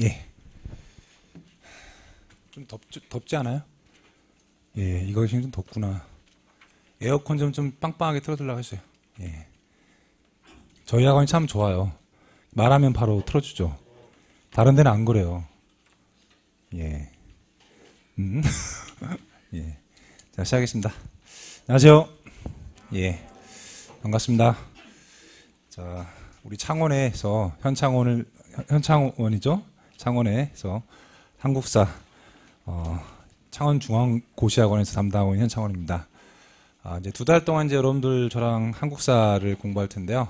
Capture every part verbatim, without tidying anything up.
예. 좀 덥, 덥지 않아요? 예, 이거 지금 좀 덥구나. 에어컨 좀, 좀 빵빵하게 틀어주려고 했어요. 예. 저희 학원이 참 좋아요. 말하면 바로 틀어주죠. 다른 데는 안 그래요. 예. 음. 예. 자, 시작하겠습니다. 안녕하세요. 예. 반갑습니다. 자, 우리 창원에서, 현창원을, 현창원이죠? 창원에서 한국사, 어, 창원중앙고시학원에서 담당하고 있는 현창원입니다. 아, 이제 두 달 동안 이제 여러분들 저랑 한국사를 공부할 텐데요.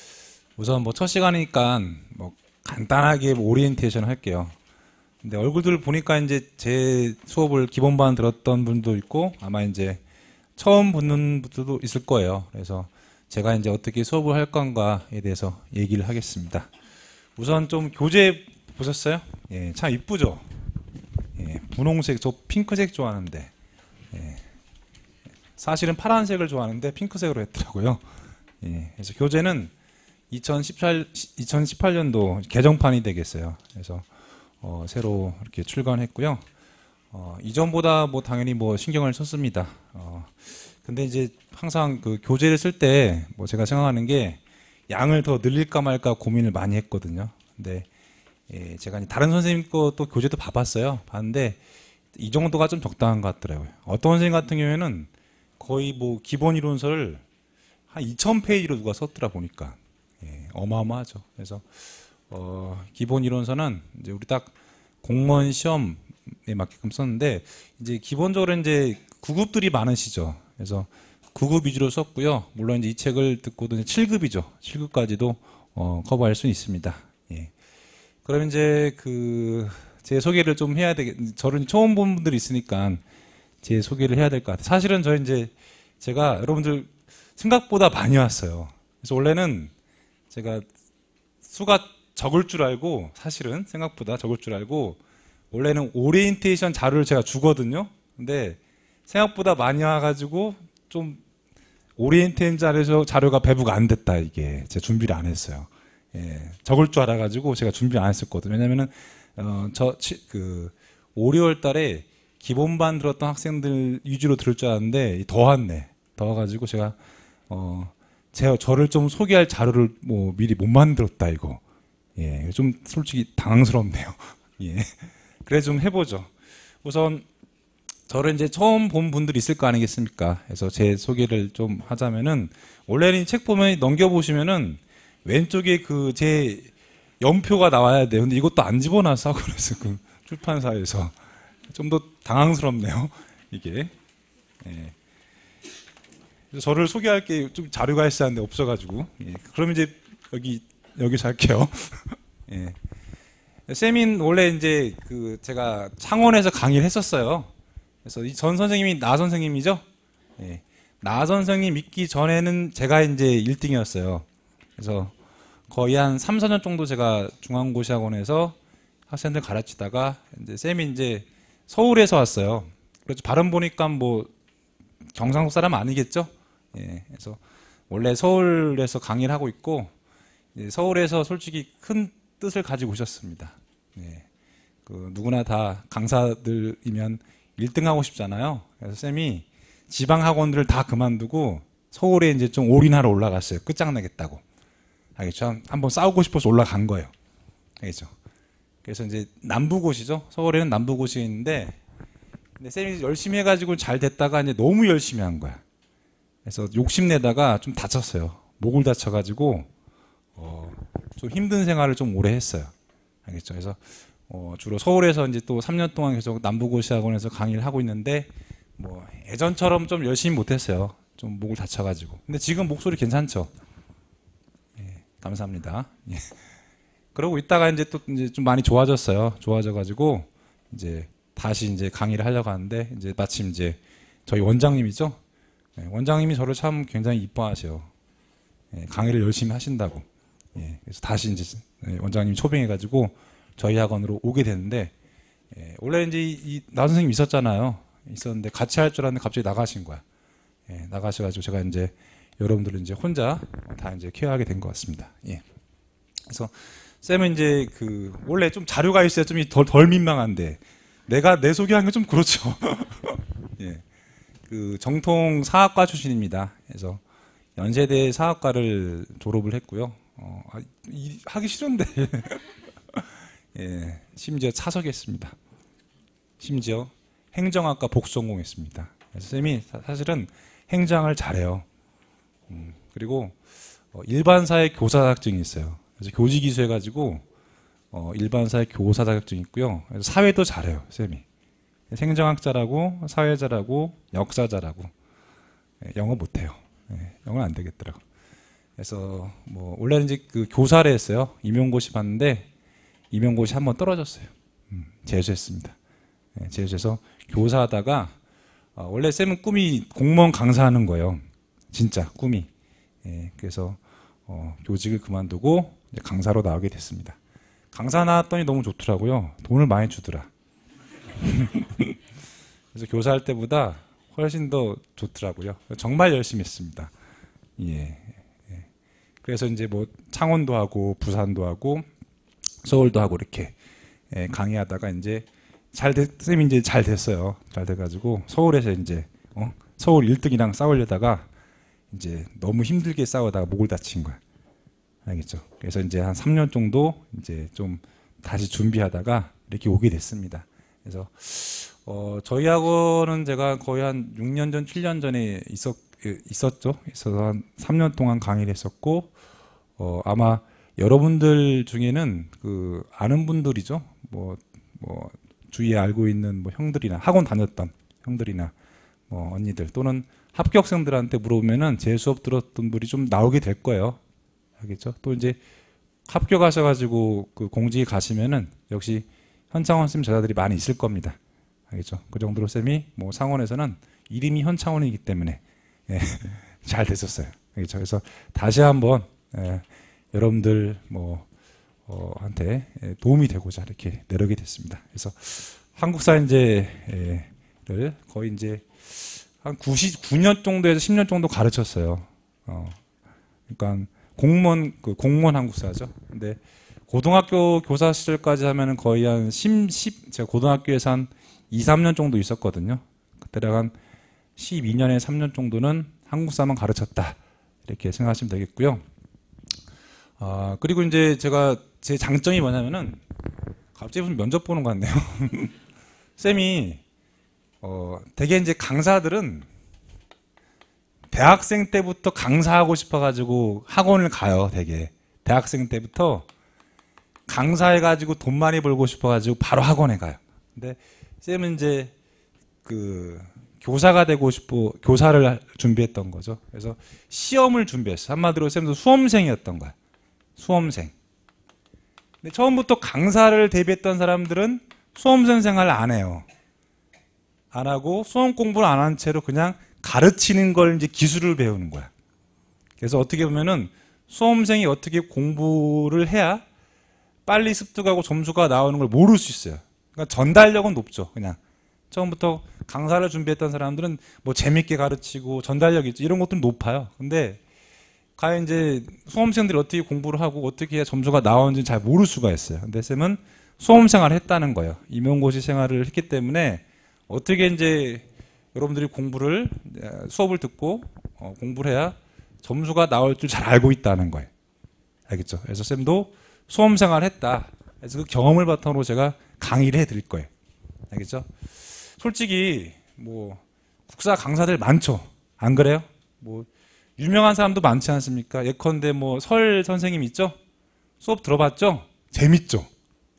우선 뭐 첫 시간이니까 뭐 간단하게 뭐 오리엔테이션 할게요. 근데 얼굴들 보니까 이제 제 수업을 기본반 들었던 분도 있고 아마 이제 처음 듣는 분들도 있을 거예요. 그래서 제가 이제 어떻게 수업을 할 건가에 대해서 얘기를 하겠습니다. 우선 좀 교재 보셨어요? 예, 참 이쁘죠? 예, 분홍색, 저 핑크색 좋아하는데, 예, 사실은 파란색을 좋아하는데 핑크색으로 했더라고요. 예, 그래서 교재는 이천십팔, 이천십팔 년도 개정판이 되겠어요. 그래서 어, 새로 이렇게 출간했고요. 어, 이전보다 뭐 당연히 뭐 신경을 썼습니다. 어, 근데 이제 항상 그 교재를 쓸 때 뭐 제가 생각하는 게 양을 더 늘릴까 말까 고민을 많이 했거든요. 근데 예, 제가 다른 선생님 것도 교재도 봐봤어요. 봤는데 이 정도가 좀 적당한 것 같더라고요. 어떤 선생님 같은 경우에는 거의 뭐 기본 이론서를 한 이천 페이지로 누가 썼더라 보니까 예, 어마어마하죠. 그래서 어, 기본 이론서는 이제 우리 딱 공무원 시험에 맞게끔 썼는데 이제 기본적으로 이제 구급들이 많으시죠. 그래서 구급 위주로 썼고요. 물론 이제 이 책을 듣고도 칠 급이죠. 칠 급까지도 어, 커버할 수 있습니다. 예. 그러면 이제 그 제 소개를 좀 해야 되겠. 저를 처음 본 분들이 있으니까 제 소개를 해야 될 것 같아요. 사실은 저 이제 제가 여러분들 생각보다 많이 왔어요. 그래서 원래는 제가 수가 적을 줄 알고 사실은 생각보다 적을 줄 알고 원래는 오리엔테이션 자료를 제가 주거든요. 근데 생각보다 많이 와가지고 좀 오리엔테이션 자료에서 자료가 배부가 안 됐다 이게 제가 준비를 안 했어요. 예, 적을 줄 알아가지고 제가 준비 안 했었거든요. 왜냐면은 어, 저 그 오월 달에 기본반 들었던 학생들 위주로 들을 줄 알았는데 더 왔네. 더 와가지고 제가 어, 제가 저를 좀 소개할 자료를 뭐 미리 못 만들었다 이거. 예, 좀 솔직히 당황스럽네요. 예, 그래 좀 해보죠. 우선 저를 이제 처음 본 분들이 있을 거 아니겠습니까? 그래서 제 소개를 좀 하자면은 원래는 이 책 보면 넘겨보시면은 왼쪽에 그 제 연표가 나와야 돼요. 근데 이것도 안 집어놨어. 그래서 그 출판사에서 좀 더 당황스럽네요. 이게. 예. 그래서 저를 소개할 게 좀 자료가 있어야 하는데 없어가지고. 예. 그럼 이제 여기 여기서 할게요. 예. 쌤인 원래 이제 그 제가 창원에서 강의를 했었어요. 그래서 이 전 선생님이 나 선생님이죠. 예. 나 선생님 있기 전에는 제가 이제 일 등이었어요. 그래서 거의 한 삼, 사 년 정도 제가 중앙고시학원에서 학생들 가르치다가 이제 쌤이 이제 서울에서 왔어요. 그래서 발음 보니까 뭐 경상도 사람 아니겠죠? 예. 그래서 원래 서울에서 강의를 하고 있고 서울에서 솔직히 큰 뜻을 가지고 오셨습니다. 예. 그 누구나 다 강사들이면 일 등 하고 싶잖아요. 그래서 쌤이 지방 학원들을 다 그만두고 서울에 이제 좀 올인하러 올라갔어요. 끝장내겠다고. 알겠죠? 한번 싸우고 싶어서 올라간 거예요. 알겠죠? 그래서 이제 남부고시죠. 서울에는 남부고시 있는데, 근데 쌤이 열심히 해가지고 잘 됐다가 이제 너무 열심히 한 거야. 그래서 욕심내다가 좀 다쳤어요. 목을 다쳐가지고 어, 좀 힘든 생활을 좀 오래 했어요. 알겠죠? 그래서 어, 주로 서울에서 이제 또 삼 년 동안 계속 남부고시학원에서 강의를 하고 있는데 뭐 예전처럼 좀 열심히 못했어요. 좀 목을 다쳐가지고. 근데 지금 목소리 괜찮죠? 예, 감사합니다. 예. 그러고 있다가 이제 또 이제 좀 많이 좋아졌어요. 좋아져가지고 이제 다시 이제 강의를 하려고 하는데 이제 마침 이제 저희 원장님이죠. 예, 원장님이 저를 참 굉장히 이뻐하셔요. 예, 강의를 열심히 하신다고. 예, 그래서 다시 이제 원장님이 초빙해가지고 저희 학원으로 오게 됐는데 예, 원래 이제 이, 이, 나 선생님 있었잖아요. 있었는데 같이 할 줄 알았는데 갑자기 나가신 거야. 예, 나가셔가지고 제가 이제 여러분들은 이제 혼자 다 이제 케어하게 된 것 같습니다. 예. 그래서 쌤은 이제 그 원래 좀 자료가 있어야 좀 덜, 덜 민망한데 내가 내 소개하는 건 좀 그렇죠. 예. 그 정통 사학과 출신입니다. 그래서 연세대 사학과를 졸업을 했고요. 어, 아, 이, 하기 싫은데 예, 심지어 차석했습니다. 심지어 행정학과 복수전공했습니다. 그래서 쌤이 사실은 행정을 잘해요. 음, 그리고 어, 일반사회 교사 자격증이 있어요. 그래서 교직이수 해가지고 어, 일반사회 교사 자격증이 있고요. 그래서 사회도 잘해요, 쌤이. 행정학자라고 사회자라고 역사자라고. 예, 영어 못해요. 예, 영어는 안 되겠더라고. 그래서 뭐 원래는 이제 그 교사를 했어요. 임용고시 봤는데 임용고시 한번 떨어졌어요. 음, 재수했습니다. 예, 재수해서 교사하다가 어, 원래 쌤은 꿈이 공무원 강사하는 거예요. 진짜 꿈이. 예, 그래서 어, 교직을 그만두고 이제 강사로 나오게 됐습니다. 강사 나왔더니 너무 좋더라고요. 돈을 많이 주더라. 그래서 교사할 때보다 훨씬 더 좋더라고요. 정말 열심히 했습니다. 예, 예. 그래서 이제 뭐 창원도 하고 부산도 하고 서울도 하고 이렇게 예, 강의하다가 이제 잘 됐, 쌤이 이제 잘 됐어요. 잘 돼가지고 서울에서 이제 어? 서울 일 등이랑 싸우려다가 이제 너무 힘들게 싸우다가 목을 다친 거야. 알겠죠? 그래서 이제 한 삼 년 정도 이제 좀 다시 준비하다가 이렇게 오게 됐습니다. 그래서 어, 저희 학원은 제가 거의 한 육 년 전, 칠 년 전에 있었, 있었죠. 있어서 한 삼 년 동안 강의를 했었고, 어, 아마 여러분들 중에는 그 아는 분들이죠. 뭐, 뭐 주위에 알고 있는 뭐 형들이나 학원 다녔던 형들이나 뭐 언니들 또는 합격생들한테 물어보면은 제 수업 들었던 분이 좀 나오게 될 거예요. 알겠죠? 또 이제 합격하셔가지고 그 공직에 가시면은 역시 현창원 쌤 제자들이 많이 있을 겁니다. 알겠죠? 그 정도로 쌤이 뭐 상원에서는 이름이 현창원이기 때문에 예, 잘 됐었어요. 알겠죠? 그래서 다시 한번 예, 여러분들 뭐 어, 한테 도움이 되고자 이렇게 내려오게 됐습니다. 그래서 한국사인재를 거의 이제 한 구십구 년 정도에서 십 년 정도 가르쳤어요. 어, 그러니까 공무원 그 공무원 한국사죠. 근데 고등학교 교사 시절까지 하면은 거의 한 십, 십 제가 고등학교에서 한 이, 삼 년 정도 있었거든요. 그때랑 한 십이 년에 삼 년 정도는 한국사만 가르쳤다. 이렇게 생각하시면 되겠고요. 아, 그리고 이제 제가 제 장점이 뭐냐면은 갑자기 무슨 면접 보는 것 같네요. 쌤이 어, 되게 이제 강사들은 대학생 때부터 강사하고 싶어가지고 학원을 가요. 되게 대학생 때부터 강사해가지고 돈 많이 벌고 싶어가지고 바로 학원에 가요. 근데 쌤은 이제 그 교사가 되고 싶어 교사를 준비했던 거죠. 그래서 시험을 준비했어요. 한마디로 쌤도 수험생이었던 거야. 수험생. 근데 처음부터 강사를 대비했던 사람들은 수험생 생활을 안 해요. 안 하고 수험 공부를 안 한 채로 그냥 가르치는 걸 이제 기술을 배우는 거야. 그래서 어떻게 보면은 수험생이 어떻게 공부를 해야 빨리 습득하고 점수가 나오는 걸 모를 수 있어요. 그러니까 전달력은 높죠. 그냥 처음부터 강사를 준비했던 사람들은 뭐 재밌게 가르치고 전달력이 있죠. 이런 것들은 높아요. 근데 과연 이제 수험생들이 어떻게 공부를 하고 어떻게 해야 점수가 나오는지 잘 모를 수가 있어요. 근데 쌤은 수험 생활을 했다는 거예요. 임용고시 생활을 했기 때문에 어떻게 이제 여러분들이 공부를 수업을 듣고 어, 공부를 해야 점수가 나올 줄 잘 알고 있다는 거예요. 알겠죠? 그래서 쌤도 수험 생활을 했다. 그래서 그 경험을 바탕으로 제가 강의를 해드릴 거예요. 알겠죠? 솔직히 뭐 국사 강사들 많죠. 안 그래요? 뭐 유명한 사람도 많지 않습니까? 예컨대 뭐 설 선생님 있죠? 수업 들어봤죠? 재밌죠?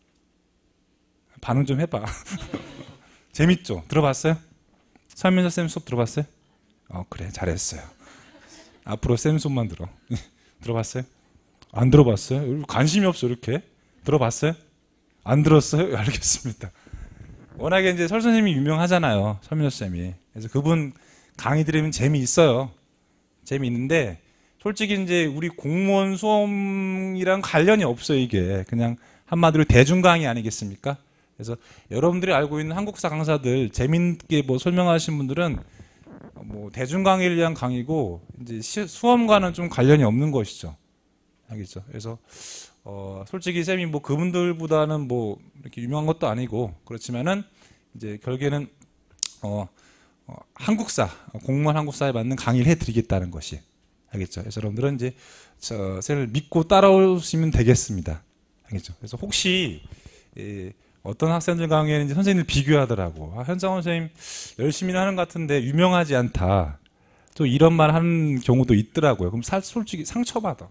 반응 좀 해봐. 재밌죠? 들어봤어요? 설민서 쌤 수업 들어봤어요? 어 그래 잘했어요. 앞으로 쌤 수업만 들어. 들어봤어요? 안 들어봤어요? 관심이 없어 이렇게. 들어봤어요? 안 들었어요? 알겠습니다. 워낙에 이제 설 선생님이 유명하잖아요. 설민서 쌤이. 그래서 그분 강의 들으면 재미있어요. 재미있는데 솔직히 이제 우리 공무원 수험이랑 관련이 없어요. 이게 그냥 한마디로 대중 강의 아니겠습니까? 그래서 여러분들이 알고 있는 한국사 강사들 재밌게 뭐 설명하신 분들은 뭐 대중 강의를 위한 강의고 이제 시, 수험과는 좀 관련이 없는 것이죠. 알겠죠? 그래서 어, 솔직히 쌤이 뭐 그분들보다는 뭐 이렇게 유명한 것도 아니고 그렇지만은 이제 결국에는 어, 어, 한국사 공무원 한국사에 맞는 강의를 해드리겠다는 것이 알겠죠? 그래서 여러분들은 이제 저 쌤을 믿고 따라오시면 되겠습니다. 알겠죠? 그래서 혹시 예, 어떤 학생들 강의에는 이제 선생님을 비교하더라고. 아, 현장원 선생님 열심히 하는 것 같은데 유명하지 않다. 또 이런 말 하는 경우도 있더라고요. 그럼 사, 솔직히 상처받아.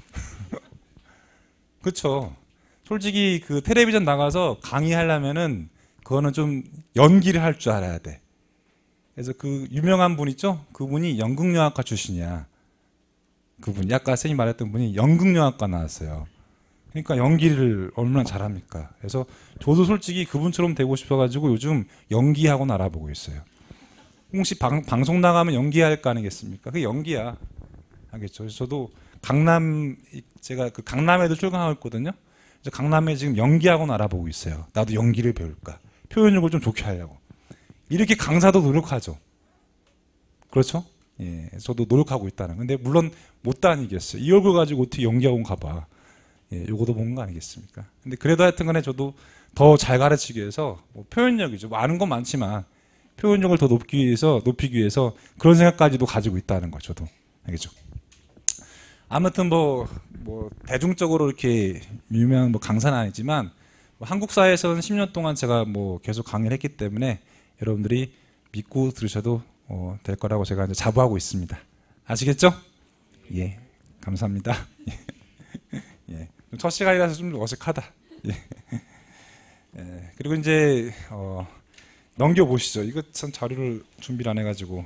그렇죠. 솔직히 그 텔레비전 나가서 강의하려면은 그거는 좀 연기를 할 줄 알아야 돼. 그래서 그 유명한 분 있죠? 그분이 연극영화과 출신이야. 그분이 아까 선생님 말했던 분이 연극영화과 나왔어요. 그러니까 연기를 얼마나 잘합니까? 그래서 저도 솔직히 그분처럼 되고 싶어가지고 요즘 연기학원 알아보고 있어요. 혹시 방, 방송 나가면 연기할 거 아니겠습니까? 그게 연기야. 알겠죠? 그래서 저도 강남, 제가 그 강남에도 출강하고 있거든요. 그래서 강남에 지금 연기학원 알아보고 있어요. 나도 연기를 배울까? 표현력을 좀 좋게 하려고. 이렇게 강사도 노력하죠. 그렇죠? 예, 저도 노력하고 있다는. 근데 물론 못 다니겠어요. 이 얼굴 가지고 어떻게 연기학원 가봐. 예, 요거도 본 거 아니겠습니까? 근데 그래도 하여튼 간에 저도 더 잘 가르치기 위해서 뭐 표현력이죠. 뭐 아는 건 많지만 표현력을 더 높이기 위해서, 높이기 위해서 그런 생각까지도 가지고 있다는 거죠. 저도. 알겠죠? 아무튼 뭐, 뭐, 대중적으로 이렇게 유명한 뭐 강사는 아니지만 뭐 한국 사회에서는 십 년 동안 제가 뭐 계속 강의를 했기 때문에 여러분들이 믿고 들으셔도 어, 될 거라고 제가 이제 자부하고 있습니다. 아시겠죠? 예. 감사합니다. 예. 첫 시간이라서 좀 어색하다. 예. 예. 그리고 이제, 어, 넘겨보시죠. 이거 참 자료를 준비를 안 해가지고.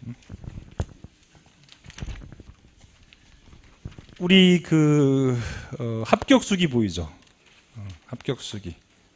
우리 그, 어, 합격수기 보이죠? 어, 합격수기.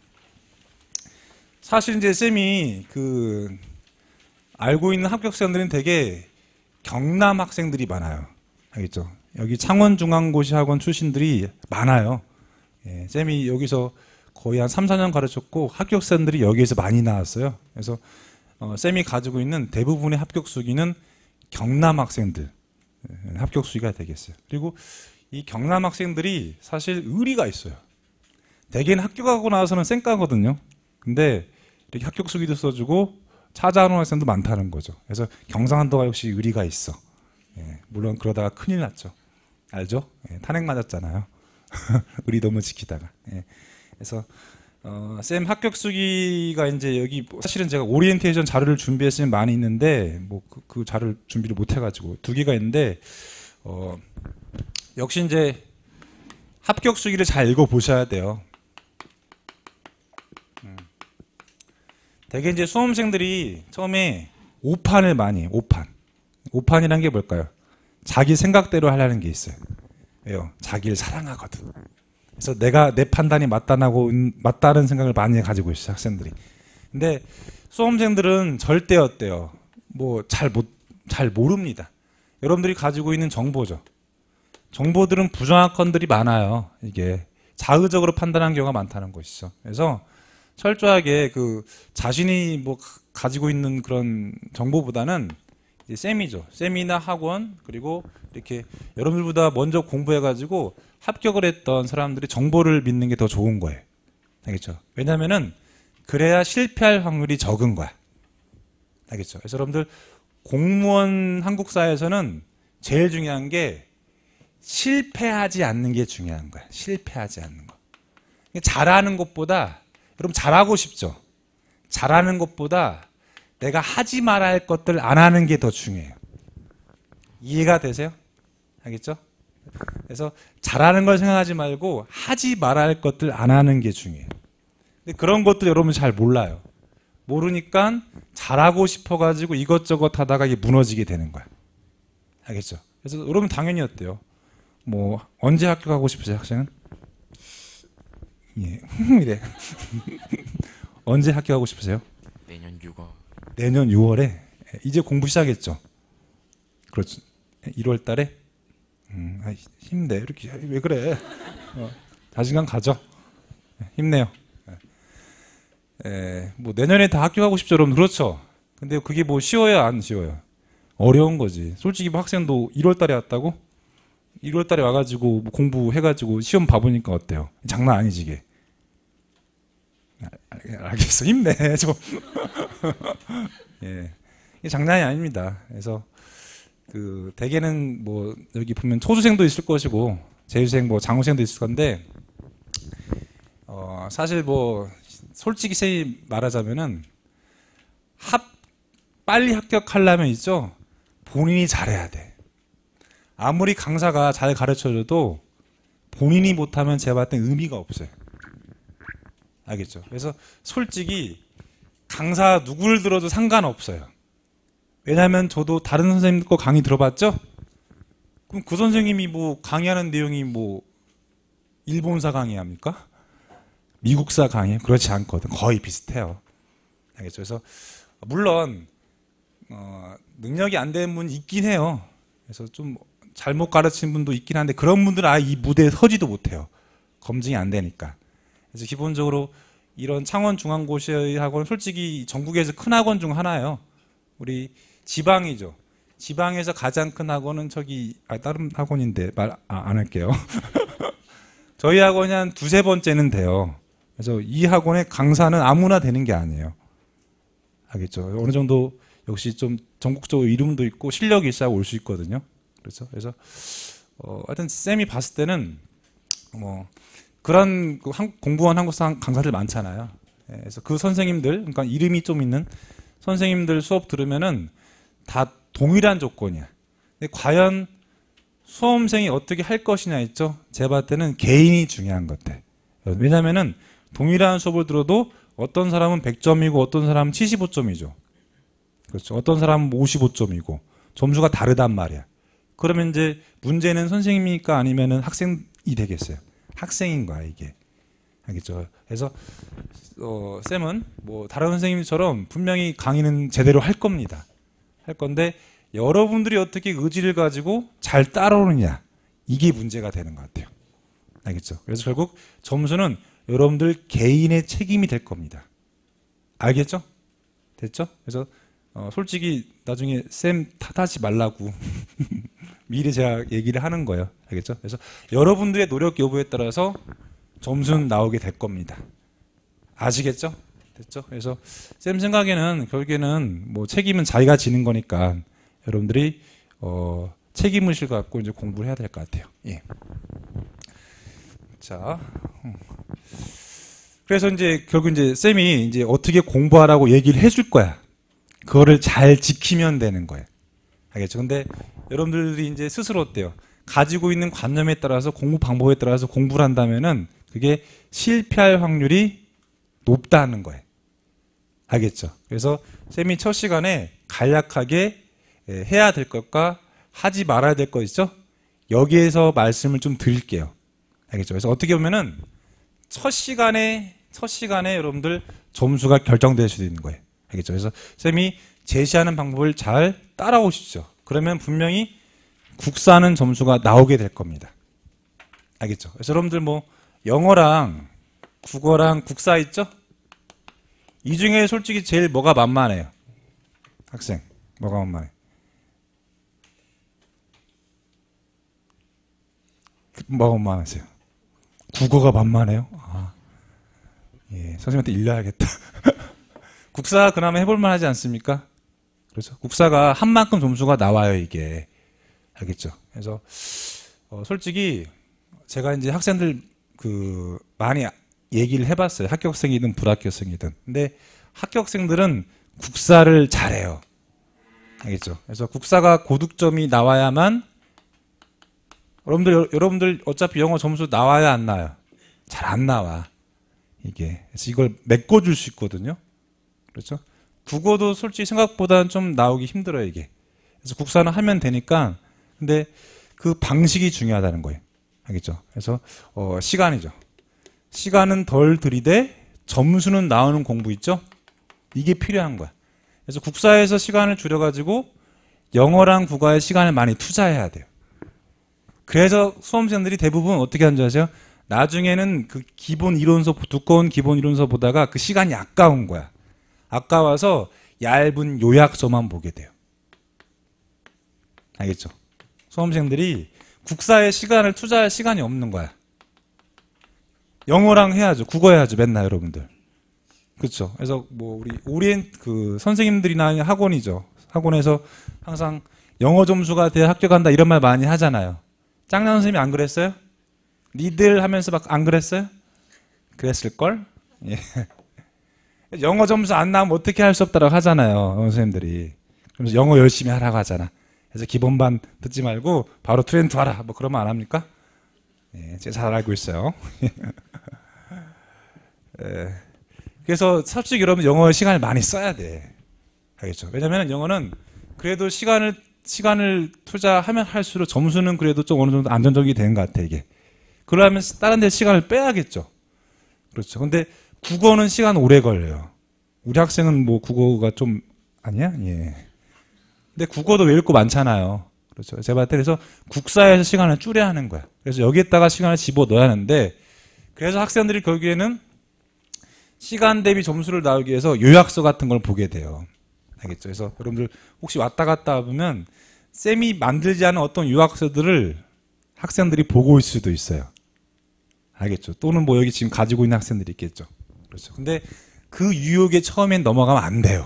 사실 이제 쌤이 그, 알고 있는 합격생들은 되게 경남 학생들이 많아요. 알겠죠? 여기 창원중앙고시학원 출신들이 많아요. 예, 쌤이 여기서 거의 한 삼, 사 년 가르쳤고 합격생들이 여기에서 많이 나왔어요. 그래서 어, 쌤이 가지고 있는 대부분의 합격 수기는 경남 학생들 예, 합격 수기가 되겠어요. 그리고 이 경남 학생들이 사실 의리가 있어요. 대개는 합격하고 나서는 쌩까거든요. 근데 이렇게 합격 수기도 써주고 찾아오는 학생도 많다는 거죠. 그래서 경상한도가 역시 의리가 있어. 예, 물론 그러다가 큰일 났죠. 알죠? 예, 탄핵 맞았잖아요. 의리 너무 지키다가. 예. 그래서 어, 쌤 합격 수기가 이제 여기 사실은 제가 오리엔테이션 자료를 준비했으면 많이 있는데 뭐 그 그 자료를 준비를 못 해가지고 두 개가 있는데 어, 역시 이제 합격 수기를 잘 읽어 보셔야 돼요. 음. 대개 이제 수험생들이 처음에 오판을 많이 해요. 오판. 오판이란 게 뭘까요? 자기 생각대로 하려는 게 있어요. 왜요? 자기를 사랑하거든. 그래서 내가 내 판단이 맞다고 맞다는 생각을 많이 가지고 있어요, 학생들이. 근데 수험생들은 절대 어때요? 뭐 잘 못 잘 모릅니다. 여러분들이 가지고 있는 정보죠. 정보들은 부정확한들이 많아요. 이게 자의적으로 판단한 경우가 많다는 것이죠. 그래서 철저하게 그 자신이 뭐 가지고 있는 그런 정보보다는 쌤이죠. 쌤이나 학원 그리고 이렇게 여러분들보다 먼저 공부해가지고 합격을 했던 사람들이 정보를 믿는 게 더 좋은 거예요. 알겠죠? 왜냐면은 그래야 실패할 확률이 적은 거야. 알겠죠? 그래서 여러분들 공무원 한국사에서는 제일 중요한 게 실패하지 않는 게 중요한 거야. 실패하지 않는 거. 잘하는 것보다 여러분 잘하고 싶죠? 잘하는 것보다 내가 하지 말아야 할 것들 안 하는 게 더 중요해요. 이해가 되세요? 알겠죠? 그래서 잘하는 걸 생각하지 말고 하지 말아야 할 것들 안 하는 게 중요해요. 근데 그런 것들 여러분 잘 몰라요. 모르니까 잘하고 싶어가지고 이것저것 하다가 이게 무너지게 되는 거야. 알겠죠? 그래서 여러분 당연히 어때요? 뭐 언제 합격하고 싶으세요, 학생은? 예, 이래. 언제 합격하고 싶으세요? 내년 유월. 내년 유월에 이제 공부 시작했죠. 그렇죠. 일월 달에 음, 아, 힘내 이렇게 왜 그래? 어, 자신감 가져. 힘내요. 에, 뭐 내년에 다 합격하고 싶죠, 여러분. 그렇죠. 근데 그게 뭐 쉬워요, 안 쉬워요? 어려운 거지. 솔직히 뭐 학생도 일월 달에 왔다고 일월 달에 와가지고 뭐 공부해가지고 시험 봐보니까 어때요? 장난 아니지 이게. 알겠어, 힘내 좀. 예, 이게 장난이 아닙니다. 그래서 그 대개는 뭐 여기 보면 초수생도 있을 것이고 재수생, 뭐 장우생도 있을 건데 어 사실 뭐 솔직히 세 말하자면은 합 빨리 합격하려면 있죠. 본인이 잘해야 돼. 아무리 강사가 잘 가르쳐줘도 본인이 못하면 제가 봤을 땐 의미가 없어요. 알겠죠? 그래서 솔직히 강사 누구를 들어도 상관없어요. 왜냐하면 저도 다른 선생님 거 강의 들어봤죠? 그럼 그 선생님이 뭐 강의하는 내용이 뭐 일본사 강의 합니까? 미국사 강의? 그렇지 않거든. 거의 비슷해요. 알겠죠? 그래서 물론 어, 능력이 안 되는 분 있긴 해요. 그래서 좀 잘못 가르친 분도 있긴 한데 그런 분들은 아예 이 무대에 서지도 못해요. 검증이 안 되니까. 그래서 기본적으로 이런 창원중앙고시의 학원은 솔직히 전국에서 큰 학원 중 하나예요. 우리 지방이죠. 지방에서 가장 큰 학원은 저기 아, 다른 학원인데 말 안 아, 할게요. 저희 학원이 한 두세 번째는 돼요. 그래서 이 학원의 강사는 아무나 되는 게 아니에요. 알겠죠? 어느 정도 역시 좀 전국적으로 이름도 있고 실력이 있어야 올 수 있거든요. 그렇죠? 그래서 어, 하여튼 쌤이 봤을 때는 뭐 그런 그 한, 공부원 한국사 강사들 많잖아요. 예, 그래서 그 선생님들, 그러니까 이름이 좀 있는 선생님들 수업 들으면은 다 동일한 조건이야. 근데 과연 수험생이 어떻게 할 것이냐 있죠? 제가 봤을 때는 개인이 중요한 것 같아. 왜냐면은 동일한 수업을 들어도 어떤 사람은 백 점이고 어떤 사람은 칠십오 점이죠. 그렇죠. 어떤 사람은 오십오 점이고 점수가 다르단 말이야. 그러면 이제 문제는 선생님이니까 아니면은 학생이 되겠어요. 학생인 거야 이게. 알겠죠? 그래서 어, 쌤은 뭐 다른 선생님처럼 분명히 강의는 제대로 할 겁니다. 할 건데 여러분들이 어떻게 의지를 가지고 잘 따라오느냐 이게 문제가 되는 것 같아요. 알겠죠? 그래서 결국 점수는 여러분들 개인의 책임이 될 겁니다. 알겠죠? 됐죠? 그래서 어, 솔직히 나중에 쌤 탓하지 말라고 미리 제가 얘기를 하는 거예요. 알겠죠? 그래서 여러분들의 노력 여부에 따라서 점수는 나오게 될 겁니다. 아시겠죠? 됐죠? 그래서 쌤 생각에는 결국에는 뭐 책임은 자기가 지는 거니까 여러분들이 어, 책임의식을 갖고 이제 공부를 해야 될 것 같아요. 예. 자, 그래서 이제 결국 이제 쌤이 이제 어떻게 공부하라고 얘기를 해줄 거야. 그거를 잘 지키면 되는 거예요. 알겠죠? 근데 여러분들이 이제 스스로 어때요? 가지고 있는 관념에 따라서 공부 방법에 따라서 공부를 한다면은 그게 실패할 확률이 높다는 거예요. 알겠죠? 그래서 쌤이 첫 시간에 간략하게 해야 될 것과 하지 말아야 될 것 있죠? 여기에서 말씀을 좀 드릴게요. 알겠죠? 그래서 어떻게 보면은 첫 시간에 첫 시간에 여러분들 점수가 결정될 수도 있는 거예요. 알겠죠? 그래서 쌤이 제시하는 방법을 잘 따라오시죠. 그러면 분명히 국사는 점수가 나오게 될 겁니다. 알겠죠? 그래서 여러분들 뭐 영어랑 국어랑 국사 있죠? 이 중에 솔직히 제일 뭐가 만만해요? 학생, 뭐가 만만해? 뭐가 만만하세요? 국어가 만만해요? 아, 예, 선생님한테 일러야겠다. 국사 그나마 해볼만 하지 않습니까? 그렇죠? 국사가 한 만큼 점수가 나와요, 이게. 알겠죠? 그래서, 어, 솔직히, 제가 이제 학생들, 그, 많이 얘기를 해봤어요. 합격생이든 불합격생이든. 근데 합격생들은 국사를 잘해요. 알겠죠? 그래서 국사가 고득점이 나와야만, 여러분들, 여러분들 어차피 영어 점수 나와야 안 나와요? 잘 안 나와. 이게. 그래서 이걸 메꿔줄 수 있거든요. 그렇죠? 국어도 솔직히 생각보다는 좀 나오기 힘들어요, 이게. 그래서 국사는 하면 되니까, 근데 그 방식이 중요하다는 거예요. 알겠죠? 그래서, 어, 시간이죠. 시간은 덜 들이되 점수는 나오는 공부 있죠? 이게 필요한 거야. 그래서 국사에서 시간을 줄여가지고 영어랑 국어에 시간을 많이 투자해야 돼요. 그래서 수험생들이 대부분 어떻게 하는지 아세요? 나중에는 그 기본 이론서, 두꺼운 기본 이론서 보다가 그 시간이 아까운 거야. 아까워서 얇은 요약서만 보게 돼요. 알겠죠? 수험생들이 국사에 시간을 투자할 시간이 없는 거야. 영어랑 해야죠. 국어 해야죠. 맨날 여러분들. 그렇죠. 그래서 뭐 우리 오리엔 그 선생님들이나 학원이죠. 학원에서 항상 영어 점수가 돼야 합격한다 이런 말 많이 하잖아요. 짱나 선생님이 안 그랬어요? 니들 하면서 막 안 그랬어요? 그랬을걸? 예. 영어 점수 안 나오면 어떻게 할 수 없다라고 하잖아요. 선생님들이. 그러면서 영어 열심히 하라고 하잖아. 그래서 기본반 듣지 말고 바로 트렌드 하라. 뭐 그러면 안 합니까? 예, 제가 잘 알고 있어요. 예. 그래서 솔직히 여러분 영어 시간을 많이 써야 돼. 알겠죠? 왜냐면 영어는 그래도 시간을 시간을 투자하면 할수록 점수는 그래도 좀 어느 정도 안정적이 되는 것 같아, 이게. 그러려면 다른 데 시간을 빼야겠죠. 그렇죠. 근데 국어는 시간 오래 걸려요. 우리 학생은 뭐 국어가 좀 아니야? 예. 근데 국어도 외울 거 많잖아요. 그렇죠. 제가 봤을 때 그래서 국사에서 시간을 줄여야 하는 거야. 그래서 여기에다가 시간을 집어 넣어야 하는데, 그래서 학생들이 거기에는 시간 대비 점수를 나오기 위해서 요약서 같은 걸 보게 돼요. 알겠죠? 그래서 여러분들 혹시 왔다 갔다 보면 쌤이 만들지 않은 어떤 요약서들을 학생들이 보고 있을 수도 있어요. 알겠죠? 또는 뭐 여기 지금 가지고 있는 학생들이 있겠죠. 그렇죠. 근데 그 유혹에 처음엔 넘어가면 안 돼요.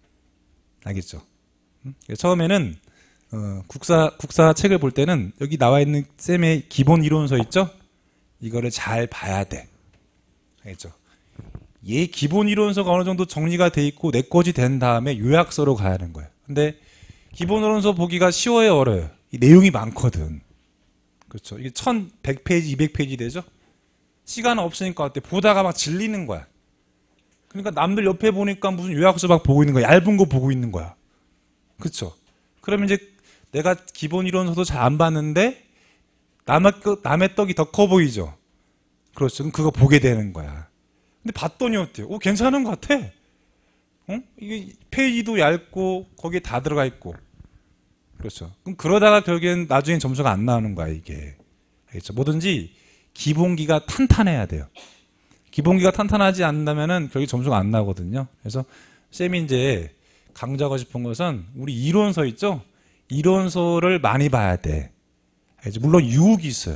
알겠죠? 처음에는 어, 국사 국사 책을 볼 때는 여기 나와 있는 쌤의 기본 이론서 있죠? 이거를 잘 봐야 돼. 알겠죠? 얘 기본 이론서가 어느 정도 정리가 돼 있고 내 것이 된 다음에 요약서로 가야 하는 거예요. 근데 기본 이론서 보기가 쉬워요, 어려워요? 이 내용이 많거든. 그렇죠? 이게 천백 페이지, 이백 페이지 되죠? 시간 없으니까 어때? 보다가 막 질리는 거야. 그러니까 남들 옆에 보니까 무슨 요약서 막 보고 있는 거야. 얇은 거 보고 있는 거야. 그렇죠? 그러면 이제 내가 기본 이론서도 잘 안 봤는데 남의, 남의 떡이 더 커 보이죠? 그렇죠? 그럼 그거 보게 되는 거야. 근데 봤더니 어때요? 오, 괜찮은 것 같아. 어? 이게 페이지도 얇고 거기에 다 들어가 있고. 그렇죠? 그럼 그러다가 결국엔 나중엔 점수가 안 나오는 거야, 이게. 알겠죠? 뭐든지 기본기가 탄탄해야 돼요. 기본기가 탄탄하지 않는다면은 결국 점수가 안 나오거든요. 그래서 쌤이 이제 강조하고 싶은 것은 우리 이론서 있죠? 이론서를 많이 봐야 돼. 알겠죠? 물론 유혹이 있어요.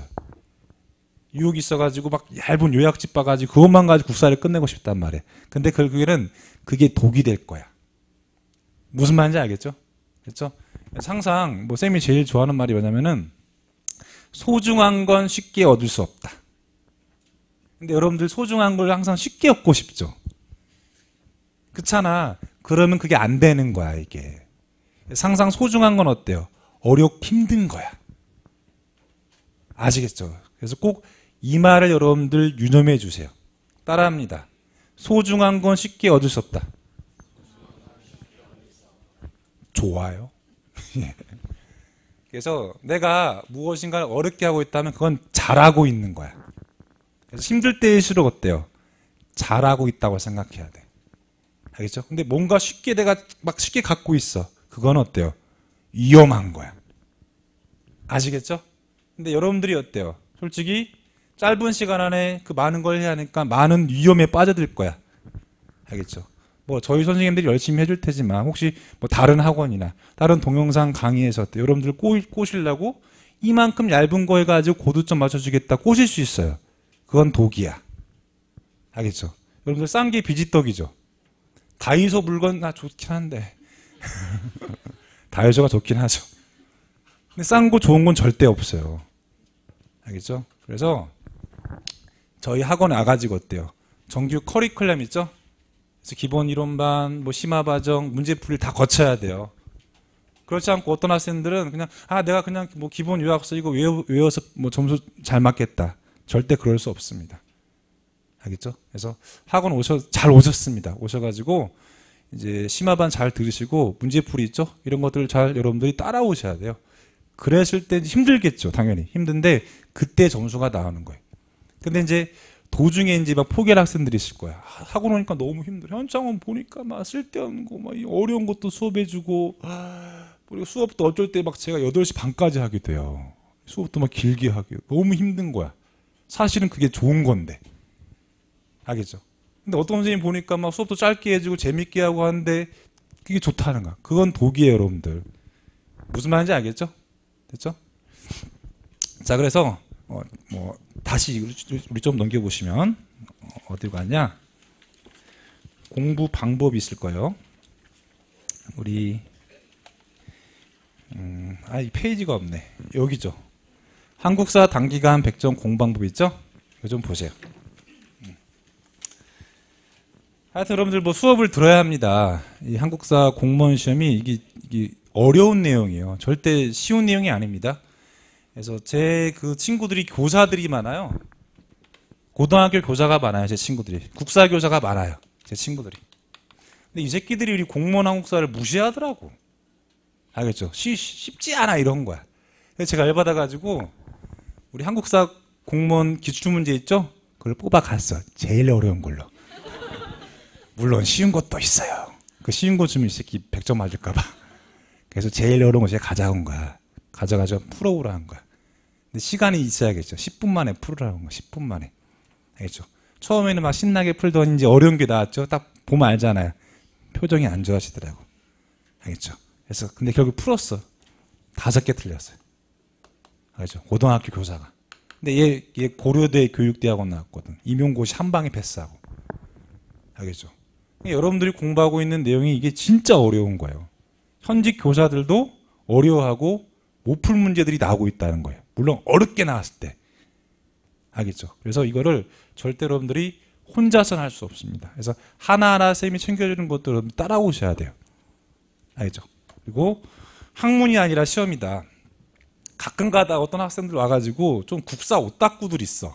유혹이 있어가지고 막 얇은 요약집 봐가지고 그것만 가지고 국사를 끝내고 싶단 말이에요. 근데 결국에는 그게 독이 될 거야. 무슨 말인지 알겠죠? 그렇죠? 항상 뭐 쌤이 제일 좋아하는 말이 뭐냐면은 소중한 건 쉽게 얻을 수 없다. 근데 여러분들 소중한 걸 항상 쉽게 얻고 싶죠? 그렇잖아. 그러면 그게 안 되는 거야, 이게. 항상 소중한 건 어때요? 어렵고 힘든 거야. 아시겠죠? 그래서 꼭 이 말을 여러분들 유념해 주세요. 따라합니다. 소중한 건 쉽게 얻을 수 없다. 좋아요. 그래서 내가 무엇인가를 어렵게 하고 있다면 그건 잘하고 있는 거야. 그래서 힘들 때일수록 어때요? 잘하고 있다고 생각해야 돼. 알겠죠? 근데 뭔가 쉽게 내가 막 쉽게 갖고 있어. 그건 어때요? 위험한 거야. 아시겠죠? 근데 여러분들이 어때요? 솔직히 짧은 시간 안에 그 많은 걸 해야 하니까 많은 위험에 빠져들 거야. 알겠죠? 뭐 저희 선생님들이 열심히 해줄 테지만 혹시 뭐 다른 학원이나 다른 동영상 강의에서 어때요? 여러분들 꼬, 꼬시려고 이만큼 얇은 거 해가지고 고득점 맞춰주겠다 꼬실 수 있어요. 그건 독이야. 알겠죠? 여러분들 싼 게 비지떡이죠. 다이소 물건 나 좋긴 한데 다이소가 좋긴 하죠. 근데 싼 거 좋은 건 절대 없어요. 알겠죠? 그래서 저희 학원 와가지고 어때요? 정규 커리큘럼 있죠? 그래서 기본 이론반, 뭐 심화과정, 문제풀이를 다 거쳐야 돼요. 그렇지 않고 어떤 학생들은 그냥 아 내가 그냥 뭐 기본 요약서 이거 외워, 외워서 뭐 점수 잘 맞겠다. 절대 그럴 수 없습니다. 알겠죠? 그래서 학원 오셔 잘 오셨습니다. 오셔가지고 이제 심화반 잘 들으시고 문제풀이 있죠? 이런 것들을 잘 여러분들이 따라오셔야 돼요. 그랬을 때 힘들겠죠, 당연히 힘든데 그때 점수가 나오는 거예요. 근데 이제 도중에 이제 막 포기할 학생들이 있을 거야. 학원 오니까 너무 힘들어. 현장원 보니까 막 쓸데없는 거, 막 어려운 것도 수업해주고, 그리고 수업도 어쩔 때 막 제가 여덟 시 반까지 하게 돼요. 수업도 막 길게 하게. 너무 힘든 거야. 사실은 그게 좋은 건데. 알겠죠? 근데 어떤 선생님 보니까 막 수업도 짧게 해주고 재밌게 하고 하는데 그게 좋다는 거야. 그건 독이에요, 여러분들. 무슨 말인지 알겠죠? 됐죠? 자, 그래서 어, 뭐 다시 우리 좀 넘겨보시면 어, 어디로 가냐? 공부 방법이 있을 거예요. 우리 음, 아, 이 페이지가 없네. 여기죠. 한국사 단기간 백 점 공방법 있죠? 이거 좀 보세요. 음. 하여튼 여러분들 뭐 수업을 들어야 합니다. 이 한국사 공무원 시험이 이게, 이게 어려운 내용이에요. 절대 쉬운 내용이 아닙니다. 그래서 제 그 친구들이 교사들이 많아요. 고등학교 교사가 많아요. 제 친구들이. 국사 교사가 많아요. 제 친구들이. 근데 이 새끼들이 우리 공무원 한국사를 무시하더라고. 알겠죠? 쉬, 쉽지 않아 이런 거야. 그래서 제가 열받아가지고 우리 한국사 공무원 기출문제 있죠? 그걸 뽑아갔어. 제일 어려운 걸로. 물론 쉬운 것도 있어요. 그 쉬운 거 주면 이 새끼 백 점 맞을까봐. 그래서 제일 어려운 거 제가 가져온 거야. 가져가서 풀어오라 한 거야. 근데 시간이 있어야겠죠. 십 분 만에 풀으라는 거야. 십 분 만에. 알겠죠? 처음에는 막 신나게 풀더니 이제 어려운 게 나왔죠. 딱 보면 알잖아요. 표정이 안 좋아지더라고. 알겠죠? 그래서 근데 결국 풀었어. 다섯 개 틀렸어요. 알겠죠? 고등학교 교사가. 근데 얘, 얘 고려대 교육대학원 나왔거든. 임용고시 한 방에 패스하고. 알겠죠? 여러분들이 공부하고 있는 내용이 이게 진짜 어려운 거예요. 현직 교사들도 어려워하고 못 풀 문제들이 나오고 있다는 거예요. 물론 어렵게 나왔을 때. 알겠죠? 그래서 이거를 절대 여러분들이 혼자서는 할 수 없습니다. 그래서 하나하나 쌤이 챙겨주는 것도 여러분 따라오셔야 돼요. 알겠죠? 그리고 학문이 아니라 시험이다. 가끔 가다 어떤 학생들 와가지고 좀 국사 오따꾸들 있어.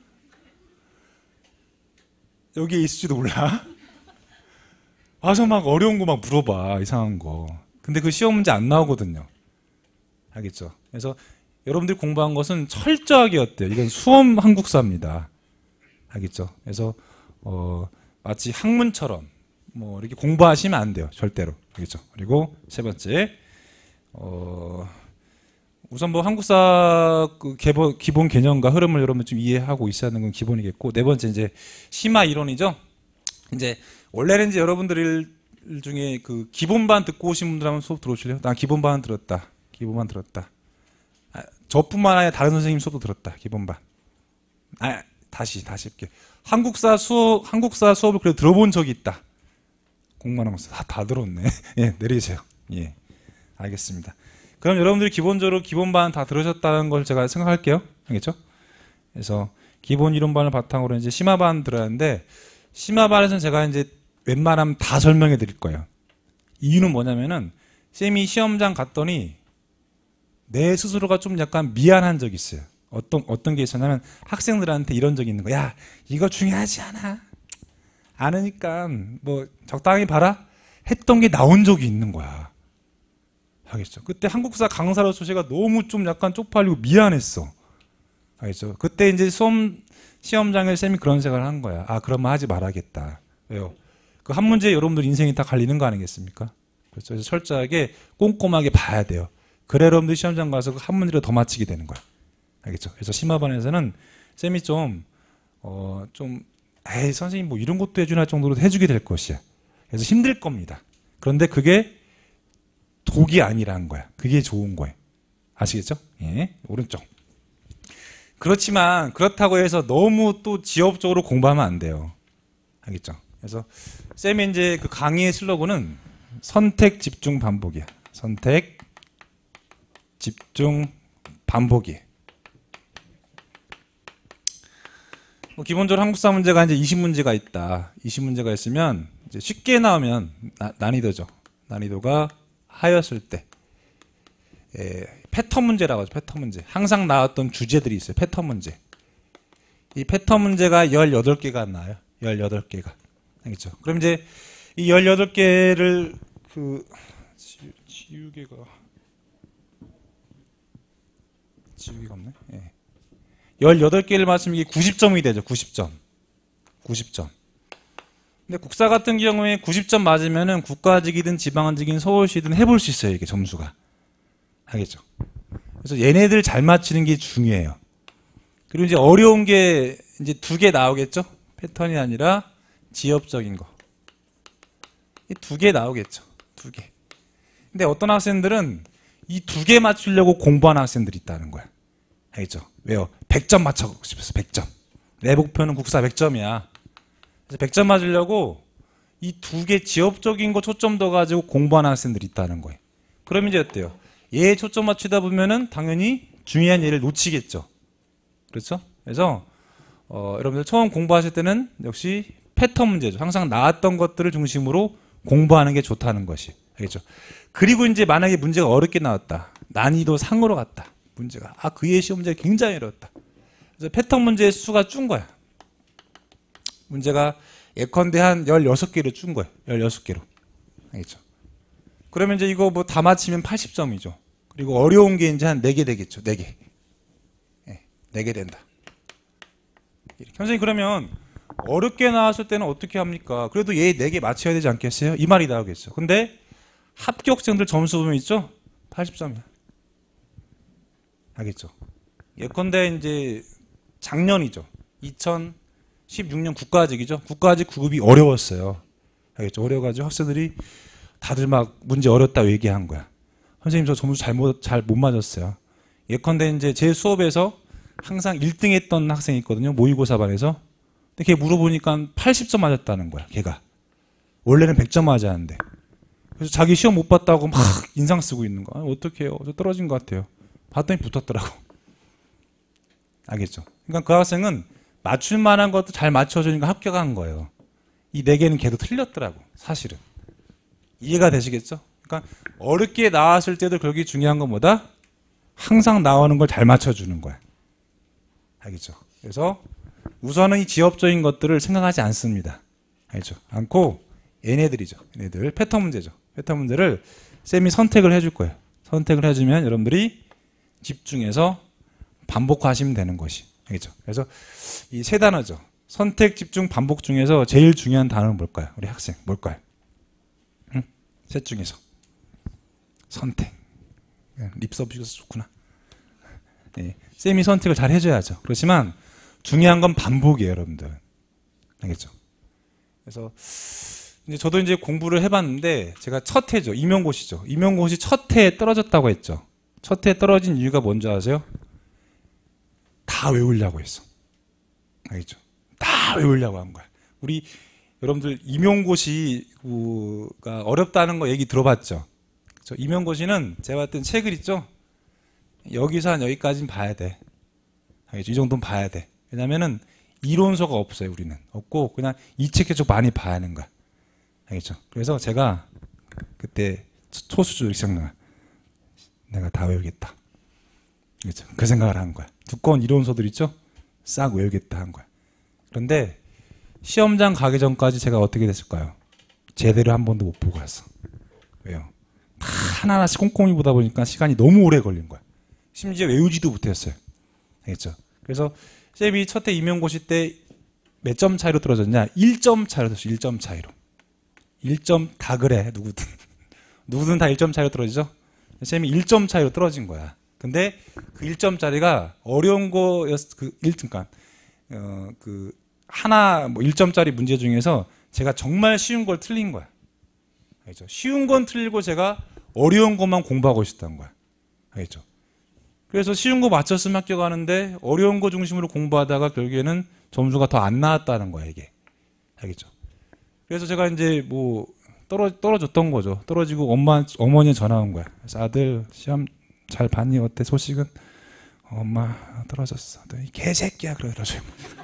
여기에 있을지도 몰라. 와서 막 어려운 거 막 물어봐. 이상한 거. 근데 그 시험 문제 안 나오거든요. 알겠죠? 그래서 여러분들이 공부한 것은 철저하게 어때요? 이건 수험 한국사입니다. 알겠죠? 그래서 어, 마치 학문처럼 뭐 이렇게 공부하시면 안 돼요. 절대로. 알겠죠? 그리고 세 번째, 어, 우선 뭐 한국사 그 개본, 기본 개념과 흐름을 여러분 좀 이해하고 있어야 하는 건 기본이겠고, 네 번째 이제 심화 이론이죠. 이제 원래는 이제 여러분들 중에 그 기본반 듣고 오신 분들 한번 수업 들어오실래요? 난 기본반 들었다. 기본반 들었다. 아, 저뿐만 아니라 다른 선생님 수업도 들었다. 기본반. 아, 다시 다시 할게. 한국사 수업 한국사 수업을 그래도 들어본 적이 있다. 공부하는 거 다, 다 들었네. 예, 내리세요. 예, 알겠습니다. 그럼 여러분들이 기본적으로 기본반 다 들으셨다는 걸 제가 생각할게요. 알겠죠? 그래서 기본 이론반을 바탕으로 이제 심화반 들어야 하는데, 심화반에서는 제가 이제 웬만하면 다 설명해 드릴 거예요. 이유는 뭐냐면은 쌤이 시험장 갔더니 내 스스로가 좀 약간 미안한 적이 있어요. 어떤 어떤 게 있었냐면 학생들한테 이런 적이 있는 거야. 야, 이거 중요하지 않아. 아느니까 뭐 적당히 봐라 했던 게 나온 적이 있는 거야. 알겠죠? 그때 한국사 강사로서 제가 너무 좀 약간 쪽팔리고 미안했어. 알겠죠? 그때 이제 수험 시험장에 쌤이 그런 생각을 한 거야. 아, 그러면 하지 말아야겠다. 왜요? 그 한 문제 여러분들 인생이 다 갈리는 거 아니겠습니까? 그렇죠? 그래서 철저하게 꼼꼼하게 봐야 돼요. 그래 여러분들 시험장 가서 한 문제를 더 맞히게 되는 거야. 알겠죠? 그래서 심화반에서는 쌤이 좀, 어, 좀, 에이, 선생님 뭐 이런 것도 해주나 정도로 해주게 될 것이야. 그래서 힘들 겁니다. 그런데 그게 독이 아니라는 거야. 그게 좋은 거예요. 아시겠죠? 예, 오른쪽. 그렇지만 그렇다고 해서 너무 또 지엽적으로 공부하면 안 돼요. 알겠죠? 그래서 쌤의 이제 그 강의의 슬로건은 선택, 집중, 반복이야. 선택, 집중, 반복이. 뭐 기본적으로 한국사 문제가 이제 이십 문제가 있다. 이십 문제가 있으면 이제 쉽게 나오면 나, 난이도죠. 난이도가 하였을 때 에, 패턴 문제라고 하죠. 패턴 문제. 항상 나왔던 주제들이 있어요. 패턴 문제. 이 패턴 문제가 열여덟 개가 나와요. 열여덟 개가. 알겠죠? 그럼 이제 이 열여덟 개를 그 지, 지우개가 지우개가 없네. 예. 열여덟 개를 맞추면 이게 구십 점이 되죠. 구십 점. 구십 점. 근데 국사 같은 경우에 구십 점 맞으면은 국가직이든 지방직이든 서울시든 해볼 수 있어요. 이게 점수가. 알겠죠? 그래서 얘네들 잘 맞히는 게 중요해요. 그리고 이제 어려운 게 이제 두 개 나오겠죠? 패턴이 아니라 지엽적인 거. 이 두 개 나오겠죠. 두 개. 근데 어떤 학생들은 이 두 개 맞추려고 공부하는 학생들이 있다는 거야. 알겠죠? 왜요? 백 점 맞춰고 싶어서 백 점. 내 목표는 국사 백 점이야. 그래서 백 점 맞으려고 이 두 개 지엽적인 거 초점 둬 가지고 공부하는 학생들이 있다는 거예요. 그럼 이제 어때요? 얘에 초점 맞추다 보면은 당연히 중요한 얘를 놓치겠죠. 그렇죠? 그래서 어, 여러분들 처음 공부하실 때는 역시 패턴 문제죠. 항상 나왔던 것들을 중심으로 공부하는 게 좋다는 것이. 알겠죠? 그리고 이제 만약에 문제가 어렵게 나왔다. 난이도 상으로 갔다. 문제가. 아, 그 예시 문제가 굉장히 어려웠다. 그래서 패턴 문제의 수가 준 거야. 문제가 예컨대 한 열여섯 개로 준 거예요. 열여섯 개로. 알겠죠? 그러면 이제 이거 뭐 다 맞히면 팔십 점이죠. 그리고 어려운 게 이제 한 네 개 되겠죠. 네 개. 네, 네 개 된다. 선생님 그러면 어렵게 나왔을 때는 어떻게 합니까? 그래도 얘 네 개 맞춰야 되지 않겠어요? 이 말이 나오겠죠. 근데 합격생들 점수 보면 있죠? 팔십 점이야. 알겠죠? 예컨대 이제 작년이죠. 이천십육 년 국가직이죠. 국가직 구급이 어려웠어요. 알겠죠? 어려워가지고 학생들이 다들 막 문제 어렵다고 얘기한 거야. 선생님 저 점수 잘못, 잘 못 맞았어요. 예컨대 이제 제 수업에서 항상 일 등 했던 학생이 있거든요. 모의고사반에서. 근데 걔 물어보니까 팔십 점 맞았다는 거야, 걔가. 원래는 백 점 맞았는데. 그래서 자기 시험 못 봤다고 막 인상 쓰고 있는 거야. 어떻게 해요? 저 떨어진 것 같아요. 봤더니 붙었더라고. 알겠죠? 그러니까 그 학생은 맞출 만한 것도 잘 맞춰주니까 합격한 거예요. 이 네 개는 걔도 틀렸더라고, 사실은. 이해가 되시겠죠? 그러니까 어렵게 나왔을 때도 그렇게 중요한 건 뭐다? 항상 나오는 걸 잘 맞춰주는 거야. 알겠죠? 그래서 우선은 이 지엽적인 것들을 생각하지 않습니다. 알죠? 않고 얘네들이죠. 얘네들 패턴 문제죠. 패턴 문제를 쌤이 선택을 해줄 거예요. 선택을 해주면 여러분들이 집중해서 반복하시면 되는 것이. 알겠죠? 그래서 이 세 단어죠. 선택, 집중, 반복 중에서 제일 중요한 단어는 뭘까요? 우리 학생 뭘까요? 응? 셋 중에서 선택. 립서비스가 좋구나. 네. 쌤이 선택을 잘 해줘야죠. 그렇지만 중요한 건 반복이에요, 여러분들. 알겠죠? 그래서 이제 저도 이제 공부를 해봤는데 제가 첫 해죠. 임용고시죠. 임용고시 첫 해에 떨어졌다고 했죠. 첫 해에 떨어진 이유가 뭔지 아세요? 다 외우려고 했어. 알겠죠? 다 외우려고 한 거야. 우리 여러분들 임용고시가 어렵다는 거 얘기 들어봤죠? 그렇죠? 임용고시는 제가 봤을 땐 책을 있죠? 여기서 한 여기까지는 봐야 돼. 알겠죠? 이 정도는 봐야 돼. 왜냐면은 이론서가 없어요, 우리는. 없고 그냥 이 책 계속 많이 봐야 하는 거야. 알겠죠? 그래서 제가 그때 초수주 이렇게 생각, 내가 다 외우겠다. 그렇죠? 그 생각을 한 거야. 두꺼운 이론서들 있죠? 싹 외우겠다 한 거야. 그런데 시험장 가기 전까지 제가 어떻게 됐을까요? 제대로 한 번도 못 보고 왔어. 왜요? 다 하나하나씩 꼼꼼히 보다 보니까 시간이 너무 오래 걸린 거야. 심지어 외우지도 못했어요. 알겠죠? 그래서 쌤이 첫 해 임용고시 때 몇 점 차이로 떨어졌냐? 일 점 차이로 떨어졌어. 일 점 차이로. 일 점 다 그래. 누구든. 누구든 다 일 점 차이로 떨어지죠? 쌤이 일 점 차이로 떨어진 거야. 근데 그 일 점짜리가 어려운 거였, 그 일 점, 그러니까, 어, 그, 하나, 뭐 일 점짜리 문제 중에서 제가 정말 쉬운 걸 틀린 거야. 알겠죠? 쉬운 건 틀리고 제가 어려운 것만 공부하고 있었던 거야. 알겠죠? 그래서 쉬운 거 맞췄으면 합격하는데 어려운 거 중심으로 공부하다가 결국에는 점수가 더 안 나왔다는 거야, 이게. 알겠죠? 그래서 제가 이제 뭐 떨어, 떨어졌던 거죠. 떨어지고 엄마, 어머니에 전화 온 거야. 그래서 아들 시험 잘 봤니? 어때? 소식은? 엄마 떨어졌어. 너 이 개새끼야. 그러더라고요.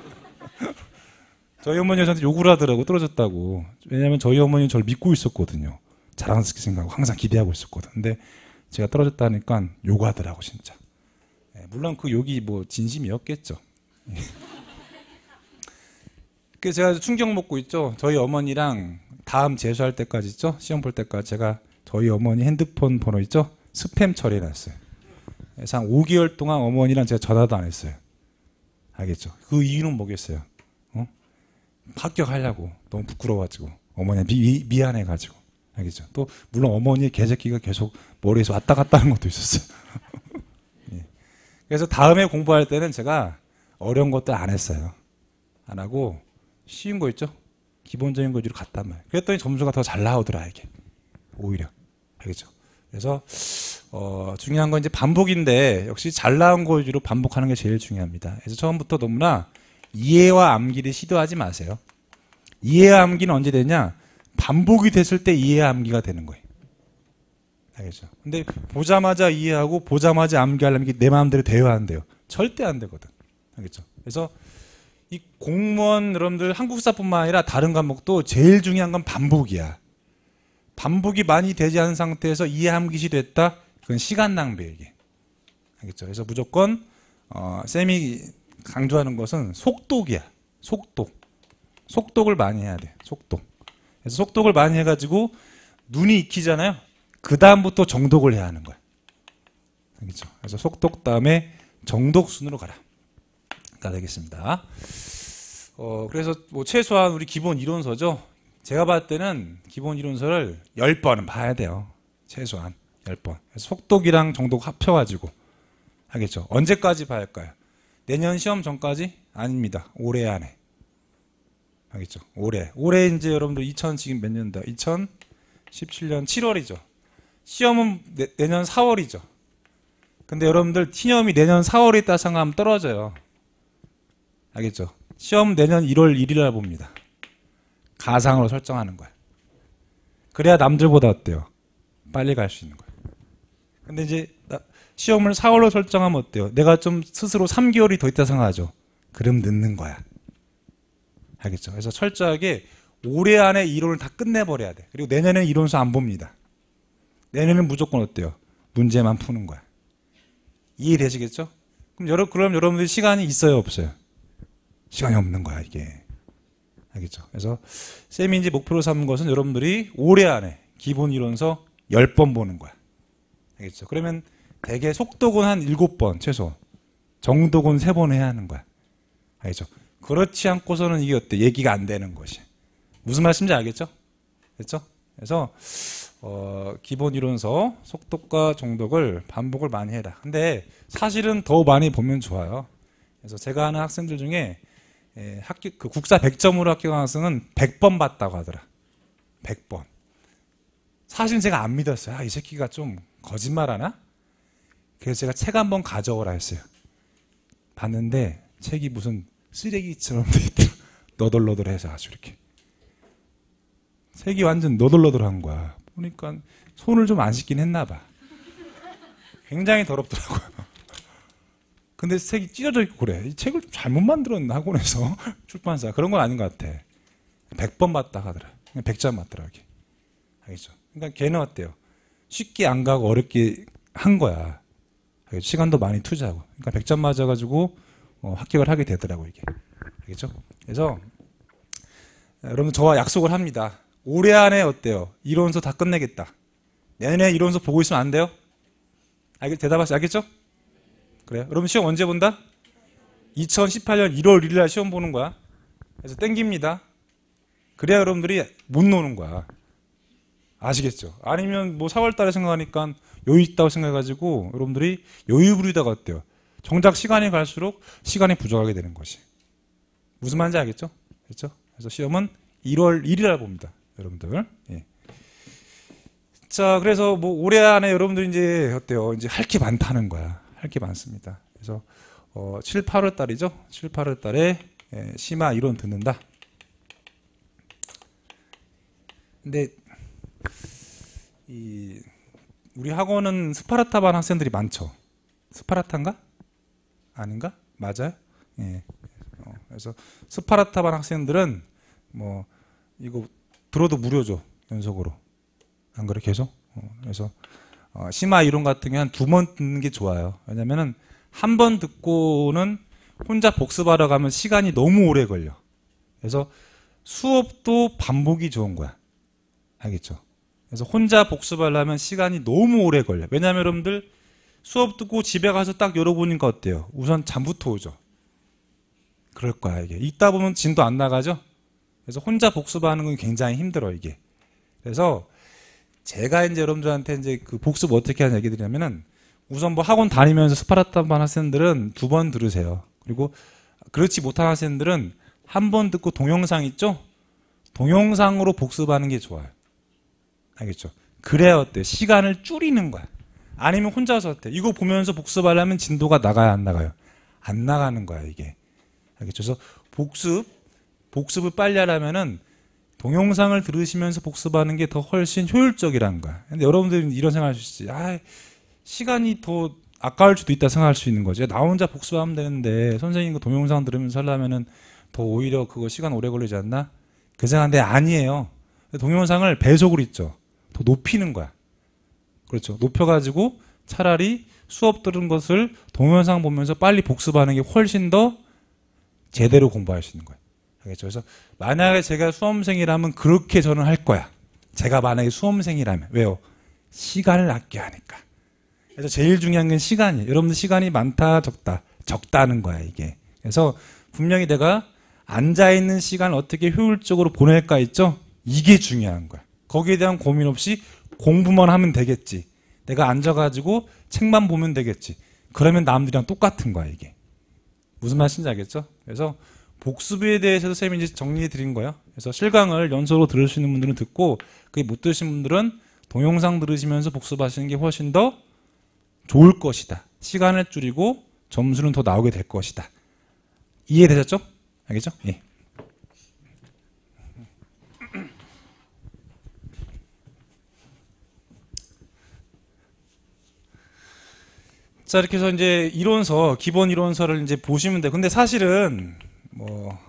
저희 어머니가 저한테 욕을 하더라고. 떨어졌다고. 왜냐면 저희 어머니는 저를 믿고 있었거든요. 자랑스럽게 생각하고 항상 기대하고 있었거든. 근데 제가 떨어졌다니까 욕하더라고 진짜. 물론 그 욕이 뭐 진심이었겠죠. 그래서 제가 충격 먹고 있죠. 저희 어머니랑 다음 재수할 때까지 있죠. 시험 볼 때까지 제가 저희 어머니 핸드폰 번호 있죠. 스팸 처리해놨어요. 그래서 한 오 개월 동안 어머니랑 제가 전화도 안 했어요. 알겠죠? 그 이유는 뭐겠어요? 어? 합격하려고. 너무 부끄러워가지고. 어머니 미, 미안해가지고. 알겠죠? 또 물론 어머니의 개새끼가 계속 머리에서 왔다 갔다 하는 것도 있었어요. 예. 그래서 다음에 공부할 때는 제가 어려운 것들 안 했어요. 안 하고 쉬운 거 있죠? 기본적인 거 위주로 갔단 말이에요. 그랬더니 점수가 더 잘 나오더라 이게. 오히려. 알겠죠? 그래서 어, 중요한 건 이제 반복인데 역시 잘 나온 거 위주로 반복하는 게 제일 중요합니다. 그래서 처음부터 너무나 이해와 암기를 시도하지 마세요. 이해와 암기는 언제 되냐? 반복이 됐을 때 이해와 암기가 되는 거예요. 알겠죠? 근데 보자마자 이해하고 보자마자 암기하려면 이게 내 마음대로 돼야 한대요. 절대 안 되거든. 알겠죠? 그래서 이 공무원 여러분들 한국사뿐만 아니라 다른 과목도 제일 중요한 건 반복이야. 반복이 많이 되지 않은 상태에서 이해 암기시 됐다? 그건 시간 낭비예요, 이게. 알겠죠? 그래서 무조건 어, 쌤이 강조하는 것은 속독이야. 속독. 속독을 많이 해야 돼. 속독. 그래서 속독을 많이 해가지고 눈이 익히잖아요. 그 다음부터 정독을 해야 하는 거야. 알겠죠? 그래서 속독 다음에 정독 순으로 가라. 가 되겠습니다. 어, 그래서 뭐 최소한 우리 기본 이론서죠. 제가 봤을 때는 기본 이론서를 열 번은 봐야 돼요. 최소한 열 번. 그래서 속독이랑 정독 합쳐가지고. 알겠죠? 언제까지 봐야 할까요? 내년 시험 전까지? 아닙니다. 올해 안에. 알겠죠? 올해. 올해 이제 여러분들 이천 지금 몇 년도? 이천십칠 년 칠월이죠. 시험은 내, 내년 사월이죠. 근데 여러분들 티념이 내년 사월에 있다 생각하면 떨어져요. 알겠죠? 시험 내년 일월 일일날 봅니다. 가상으로 설정하는 거야. 그래야 남들보다 어때요? 빨리 갈 수 있는 거야. 근데 이제 시험을 사월로 설정하면 어때요? 내가 좀 스스로 삼 개월이 더 있다 생각하죠. 그럼 늦는 거야. 알겠죠? 그래서 철저하게 올해 안에 이론을 다 끝내버려야 돼. 그리고 내년에는 이론서 안 봅니다. 내년에는 무조건 어때요? 문제만 푸는 거야. 이해되시겠죠? 그럼, 여러, 그럼 여러분들 시간이 있어요? 없어요? 시간이 없는 거야, 이게. 알겠죠? 그래서 쌤이 이제 목표로 삼은 것은 여러분들이 올해 안에 기본 이론서 열 번 보는 거야. 알겠죠? 그러면 대개 속독은 한 일곱 번 최소, 정독은 세 번 해야 하는 거야. 알겠죠? 그렇지 않고서는 이게 어때? 얘기가 안 되는 것이. 무슨 말씀인지 알겠죠? 됐죠? 그래서 어, 기본 이론서 속독과 정독을 반복을 많이 해라. 근데 사실은 더 많이 보면 좋아요. 그래서 제가 아는 학생들 중에 예, 학교, 그 국사 백 점으로 합격한 학생은 백 번 봤다고 하더라. 백 번. 사실 제가 안 믿었어요. 아, 이 새끼가 좀 거짓말하나? 그래서 제가 책 한번 가져오라 했어요. 봤는데 책이 무슨 쓰레기처럼 돼 있더라. 너덜너덜해서 아주 이렇게. 색이 완전 너덜너덜한 거야. 보니까 손을 좀 안 씻긴 했나 봐. 굉장히 더럽더라고요. 근데 색이 찢어져 있고 그래. 이 책을 좀 잘못 만들었나 학원에서. 출판사. 그런 건 아닌 것 같아. 백 번 봤다 하더라. 백 점 맞더라. 이게. 알겠죠? 그러니까 걔는 어때요? 쉽게 안 가고 어렵게 한 거야. 알겠죠? 시간도 많이 투자하고. 그러니까 백 점 맞아가지고 어, 합격을 하게 되더라고 이게. 알겠죠? 그래서 여러분 저와 약속을 합니다. 올해 안에 어때요? 이론서 다 끝내겠다. 내년에 이론서 보고 있으면 안 돼요? 알겠, 대답하세요. 알겠죠? 그래요? 여러분 시험 언제 본다? 이천십팔 년 일월 일일 날 시험 보는 거야. 그래서 땡깁니다. 그래야 여러분들이 못 노는 거야. 아시겠죠? 아니면 뭐 사월 달에 생각하니까 여유 있다고 생각해가지고 여러분들이 여유 부리다가 어때요? 정작 시간이 갈수록 시간이 부족하게 되는 것이. 무슨 말인지 알겠죠? 그렇죠? 그래서 시험은 일월 일일 날 봅니다. 여러분들. 예. 자, 그래서 뭐 올해 안에 여러분들 이제 어때요? 이제 할 게 많다는 거야. 할 게 많습니다. 그래서 어, 칠, 팔월 달이죠. 칠, 팔월 달에 예, 심화 이론 듣는다. 근데 이 우리 학원은 스파르타반 학생들이 많죠. 스파르타인가? 아닌가? 맞아요? 예. 어, 그래서 스파르타반 학생들은 뭐 이거 들어도 무료죠. 연속으로. 안 그래 계속? 어, 그래서 어, 심화 이론 같은 경우는 두 번 듣는 게 좋아요. 왜냐면은 한 번 듣고는 혼자 복습하러 가면 시간이 너무 오래 걸려. 그래서 수업도 반복이 좋은 거야. 알겠죠? 그래서 혼자 복습하려면 시간이 너무 오래 걸려. 왜냐면 여러분들 수업 듣고 집에 가서 딱 열어보니까 어때요? 우선 잠부터 오죠. 그럴 거야 이게. 읽다 보면 진도 안 나가죠? 그래서 혼자 복습하는 건 굉장히 힘들어 이게. 그래서 제가 이제 여러분들한테 이제 그 복습 어떻게 하는 얘기 드리냐면은 우선 뭐 학원 다니면서 스파르타반 학생들은 두 번 들으세요. 그리고 그렇지 못한 학생들은 한 번 듣고 동영상 있죠? 동영상으로 복습하는 게 좋아요. 알겠죠? 그래야 어때? 시간을 줄이는 거야. 아니면 혼자서 해. 이거 보면서 복습하려면 진도가 나가야 안 나가요? 안 나가는 거야, 이게. 알겠죠? 그래서 복습, 복습을 빨리 하려면은 동영상을 들으시면서 복습하는 게 더 훨씬 효율적이라는 거야. 근데 여러분들은 이런 생각할 수 있지. 아, 시간이 더 아까울 수도 있다 생각할 수 있는 거지. 나 혼자 복습하면 되는데 선생님 그 동영상 들으면서 하려면은 더 오히려 그거 시간 오래 걸리지 않나? 그 생각인데 아니에요. 동영상을 배속으로 있죠. 더 높이는 거야. 그렇죠. 높여가지고 차라리 수업 들은 것을 동영상 보면서 빨리 복습하는 게 훨씬 더 제대로 공부할 수 있는 거예요. 알겠죠? 그래서 만약에 제가 수험생이라면 그렇게 저는 할 거야. 제가 만약에 수험생이라면. 왜요? 시간을 아껴야 하니까. 그래서 제일 중요한 건 시간이에요. 여러분들 시간이 많다, 적다. 적다는 거야, 이게. 그래서 분명히 내가 앉아있는 시간을 어떻게 효율적으로 보낼까 있죠? 이게 중요한 거야. 거기에 대한 고민 없이 공부만 하면 되겠지. 내가 앉아가지고 책만 보면 되겠지. 그러면 남들이랑 똑같은 거야, 이게. 무슨 말인지 알겠죠? 그래서 복습에 대해서도 쌤이 이제 정리해 드린 거예요. 그래서 실강을 연속으로 들을 수 있는 분들은 듣고, 그게 못 들으신 분들은 동영상 들으시면서 복습하시는 게 훨씬 더 좋을 것이다. 시간을 줄이고 점수는 더 나오게 될 것이다. 이해되셨죠? 알겠죠? 예. 자, 이렇게 해서 이제 이론서, 기본 이론서를 이제 보시면 돼. 근데 사실은 뭐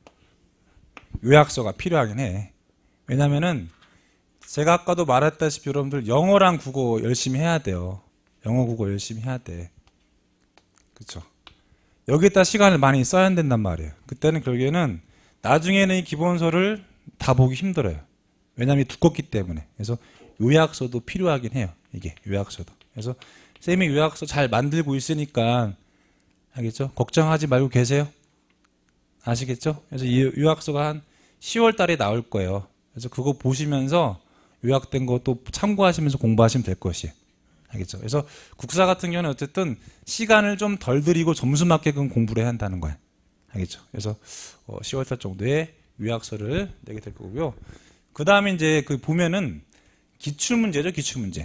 요약서가 필요하긴 해. 왜냐면은 제가 아까도 말했다시피 여러분들 영어랑 국어 열심히 해야 돼요. 영어, 국어 열심히 해야 돼. 그렇죠? 여기에다 시간을 많이 써야 된단 말이에요. 그때는 결국에는 나중에는 이 기본서를 다 보기 힘들어요. 왜냐하면 두껍기 때문에. 그래서 요약서도 필요하긴 해요. 이게 요약서도. 그래서 쌤이 요약서 잘 만들고 있으니까 알겠죠? 걱정하지 말고 계세요. 아시겠죠? 그래서 이 요약서가 한 시월 달에 나올 거예요. 그래서 그거 보시면서 요약된 거 또 참고하시면서 공부하시면 될 것이에요. 알겠죠? 그래서 국사 같은 경우는 어쨌든 시간을 좀 덜 들이고 점수 맞게끔 공부를 해야 한다는 거야. 알겠죠? 그래서 시월 달 정도에 요약서를 내게 될 거고요. 그 다음에 이제 그 보면은 기출문제죠, 기출문제.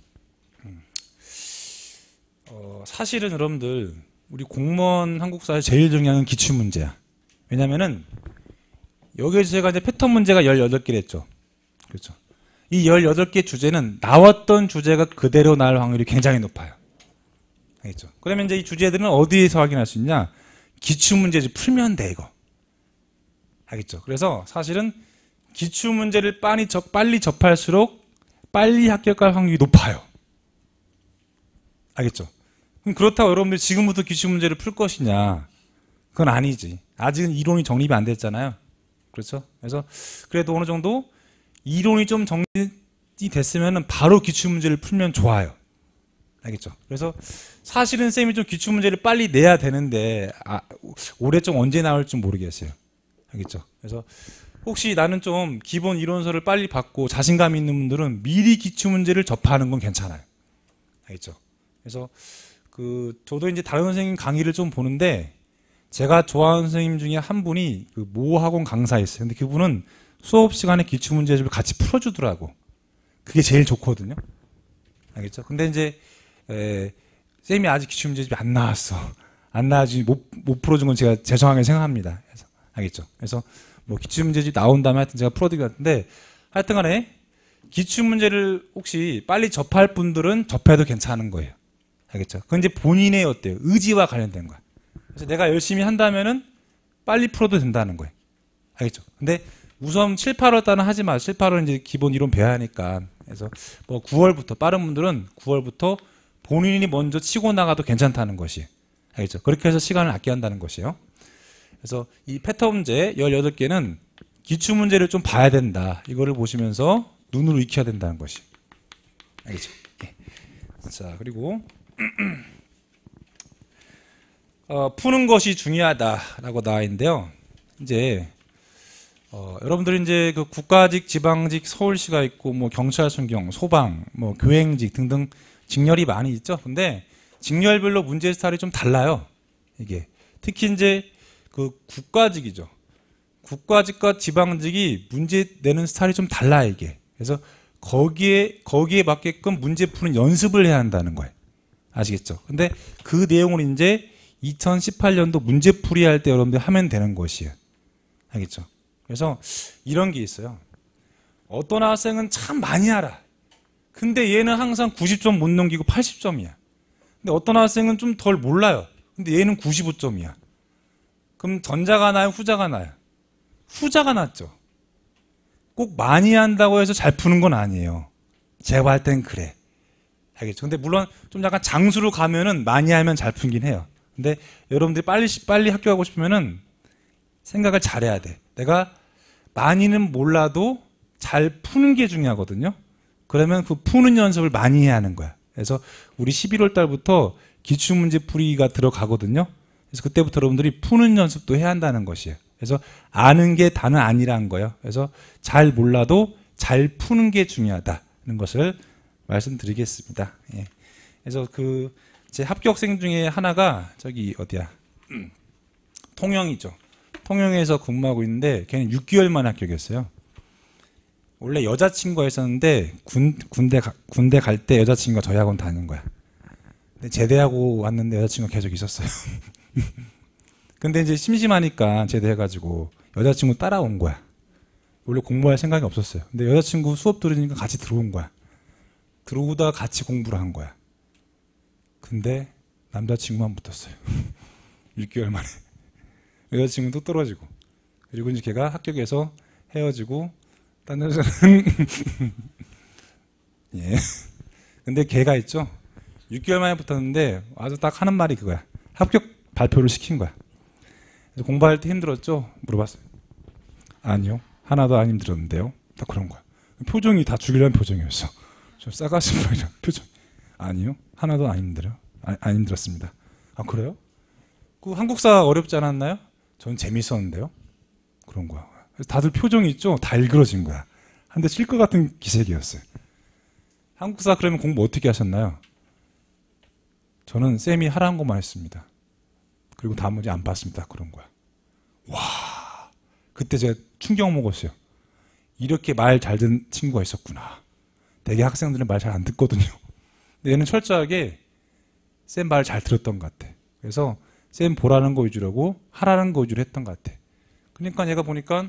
어, 사실은 여러분들 우리 공무원 한국사에 제일 중요한 건 기출문제야. 왜냐면은 여기에 제가 이제 패턴 문제가 열여덟 개를 했죠. 그렇죠. 이 열여덟 개 주제는 나왔던 주제가 그대로 나올 확률이 굉장히 높아요. 알겠죠? 그러면 이제 이 주제들은 어디에서 확인할 수 있냐? 기출문제를 풀면 돼, 이거. 알겠죠? 그래서 사실은 기출문제를 빨리, 접, 빨리 접할수록 빨리 합격할 확률이 높아요. 알겠죠? 그럼 그렇다고 여러분들이 지금부터 기출문제를 풀 것이냐? 그건 아니지. 아직은 이론이 정립이 안 됐잖아요. 그렇죠? 그래서 그래도 어느 정도 이론이 좀 정립이 됐으면 바로 기출문제를 풀면 좋아요. 알겠죠? 그래서 사실은 쌤이 좀 기출문제를 빨리 내야 되는데 아, 올해 좀 언제 나올지 모르겠어요. 알겠죠? 그래서 혹시 나는 좀 기본 이론서를 빨리 받고 자신감 있는 분들은 미리 기출문제를 접하는 건 괜찮아요. 알겠죠? 그래서 그 저도 이제 다른 선생님 강의를 좀 보는데 제가 좋아하는 선생님 중에 한 분이 그 모 학원 강사였어요. 근데 그분은 수업 시간에 기출문제집을 같이 풀어주더라고. 그게 제일 좋거든요. 알겠죠? 근데 이제 에, 쌤이 아직 기출문제집이 안 나왔어. 안 나와지 못, 못 풀어준 건 제가 죄송하게 생각합니다. 그래서, 알겠죠? 그래서 뭐 기출문제집 나온 다음에 하여튼 제가 풀어드릴 것 같은데 하여튼간에 기출문제를 혹시 빨리 접할 분들은 접해도 괜찮은 거예요. 알겠죠? 그건 이제 본인의 어때요? 의지와 관련된 거야. 그래서 내가 열심히 한다면은 빨리 풀어도 된다는 거예요. 알겠죠? 근데 우선 칠, 팔월 달은 하지 마. 칠, 팔월은 이제 기본 이론 배워야 하니까. 그래서 뭐 구월부터, 빠른 분들은 구월부터 본인이 먼저 치고 나가도 괜찮다는 것이. 알겠죠? 그렇게 해서 시간을 아껴야 한다는 것이에요. 그래서 이 패턴 문제 열여덟 개는 기출 문제를 좀 봐야 된다. 이거를 보시면서 눈으로 익혀야 된다는 것이. 알겠죠? 네. 자, 그리고 어, 푸는 것이 중요하다라고 나와 있는데요. 이제 어, 여러분들이 이제 그 국가직, 지방직, 서울시가 있고 뭐 경찰, 순경, 소방, 뭐 교행직 등등 직렬이 많이 있죠. 근데 직렬별로 문제 스타일이 좀 달라요. 이게 특히 이제 그 국가직이죠. 국가직과 지방직이 문제 내는 스타일이 좀 달라요. 이게 그래서 거기에 거기에 맞게끔 문제 푸는 연습을 해야 한다는 거예요. 아시겠죠? 근데 그 내용을 이제 이천십팔 년도 문제풀이 할 때 여러분들 하면 되는 것이에요. 알겠죠? 그래서 이런 게 있어요. 어떤 학생은 참 많이 알아. 근데 얘는 항상 구십 점 못 넘기고 팔십 점이야. 근데 어떤 학생은 좀 덜 몰라요. 근데 얘는 구십오 점이야. 그럼 전자가 나요? 후자가 나요? 후자가 낫죠. 꼭 많이 한다고 해서 잘 푸는 건 아니에요. 제가 할 땐 그래. 알겠죠? 근데 물론 좀 약간 장수로 가면은 많이 하면 잘 풀긴 해요. 근데 여러분들이 빨리, 빨리 학교 가고 싶으면은 생각을 잘해야 돼. 내가 많이는 몰라도 잘 푸는 게 중요하거든요. 그러면 그 푸는 연습을 많이 해야 하는 거야. 그래서 우리 십일월 달부터 기출문제 풀이가 들어가거든요. 그래서 그때부터 여러분들이 푸는 연습도 해야 한다는 것이에요. 그래서 아는 게 다는 아니라는 거예요. 그래서 잘 몰라도 잘 푸는 게 중요하다는 것을 말씀드리겠습니다. 예. 그래서 그 제 합격생 중에 하나가 저기 어디야? 통영이죠. 통영에서 근무하고 있는데 걔는 육 개월 만에 합격했어요. 원래 여자친구가 있었는데 군, 군대, 가, 군대 갈 때 여자친구가 저희 학원 다닌 거야. 근데 제대하고 왔는데 여자친구가 계속 있었어요. 근데 이제 심심하니까 제대해가지고 여자친구 따라온 거야. 원래 공부할 생각이 없었어요. 근데 여자친구 수업 들으니까 같이 들어온 거야. 들어오다가 같이 공부를 한 거야. 근데 남자친구만 붙었어요. 육 개월 만에. 여자친구도 떨어지고. 그리고 이제 걔가 합격해서 헤어지고 딴 여자는 예. 근데 걔가 있죠. 육 개월 만에 붙었는데 아주 딱 하는 말이 그거야. 합격 발표를 시킨 거야. 그래서 공부할 때 힘들었죠? 물어봤어요. 아니요. 하나도 안 힘들었는데요. 딱 그런 거야. 표정이 다 죽이려는 표정이었어. 좀 싸가지 말이야. 표정. 아니요. 하나도 안 힘들어요. 아, 안 힘들었습니다. 아 그래요? 그 한국사 어렵지 않았나요? 전 재밌었는데요. 그런 거야. 다들 표정이 있죠? 다 일그러진 거야. 한 대 칠 것 같은 기색이었어요. 한국사 그러면 공부 어떻게 하셨나요? 저는 쌤이 하라는 것만 했습니다. 그리고 나머지 안 봤습니다. 그런 거야. 와, 그때 제가 충격 먹었어요. 이렇게 말 잘 듣는 친구가 있었구나. 대개 학생들은 말 잘 안 듣거든요. 근데 얘는 철저하게 쌤 말 잘 들었던 것 같아. 그래서 쌤 보라는 거 위주라고 하라는 거 위주로 했던 것 같아. 그러니까 얘가 보니까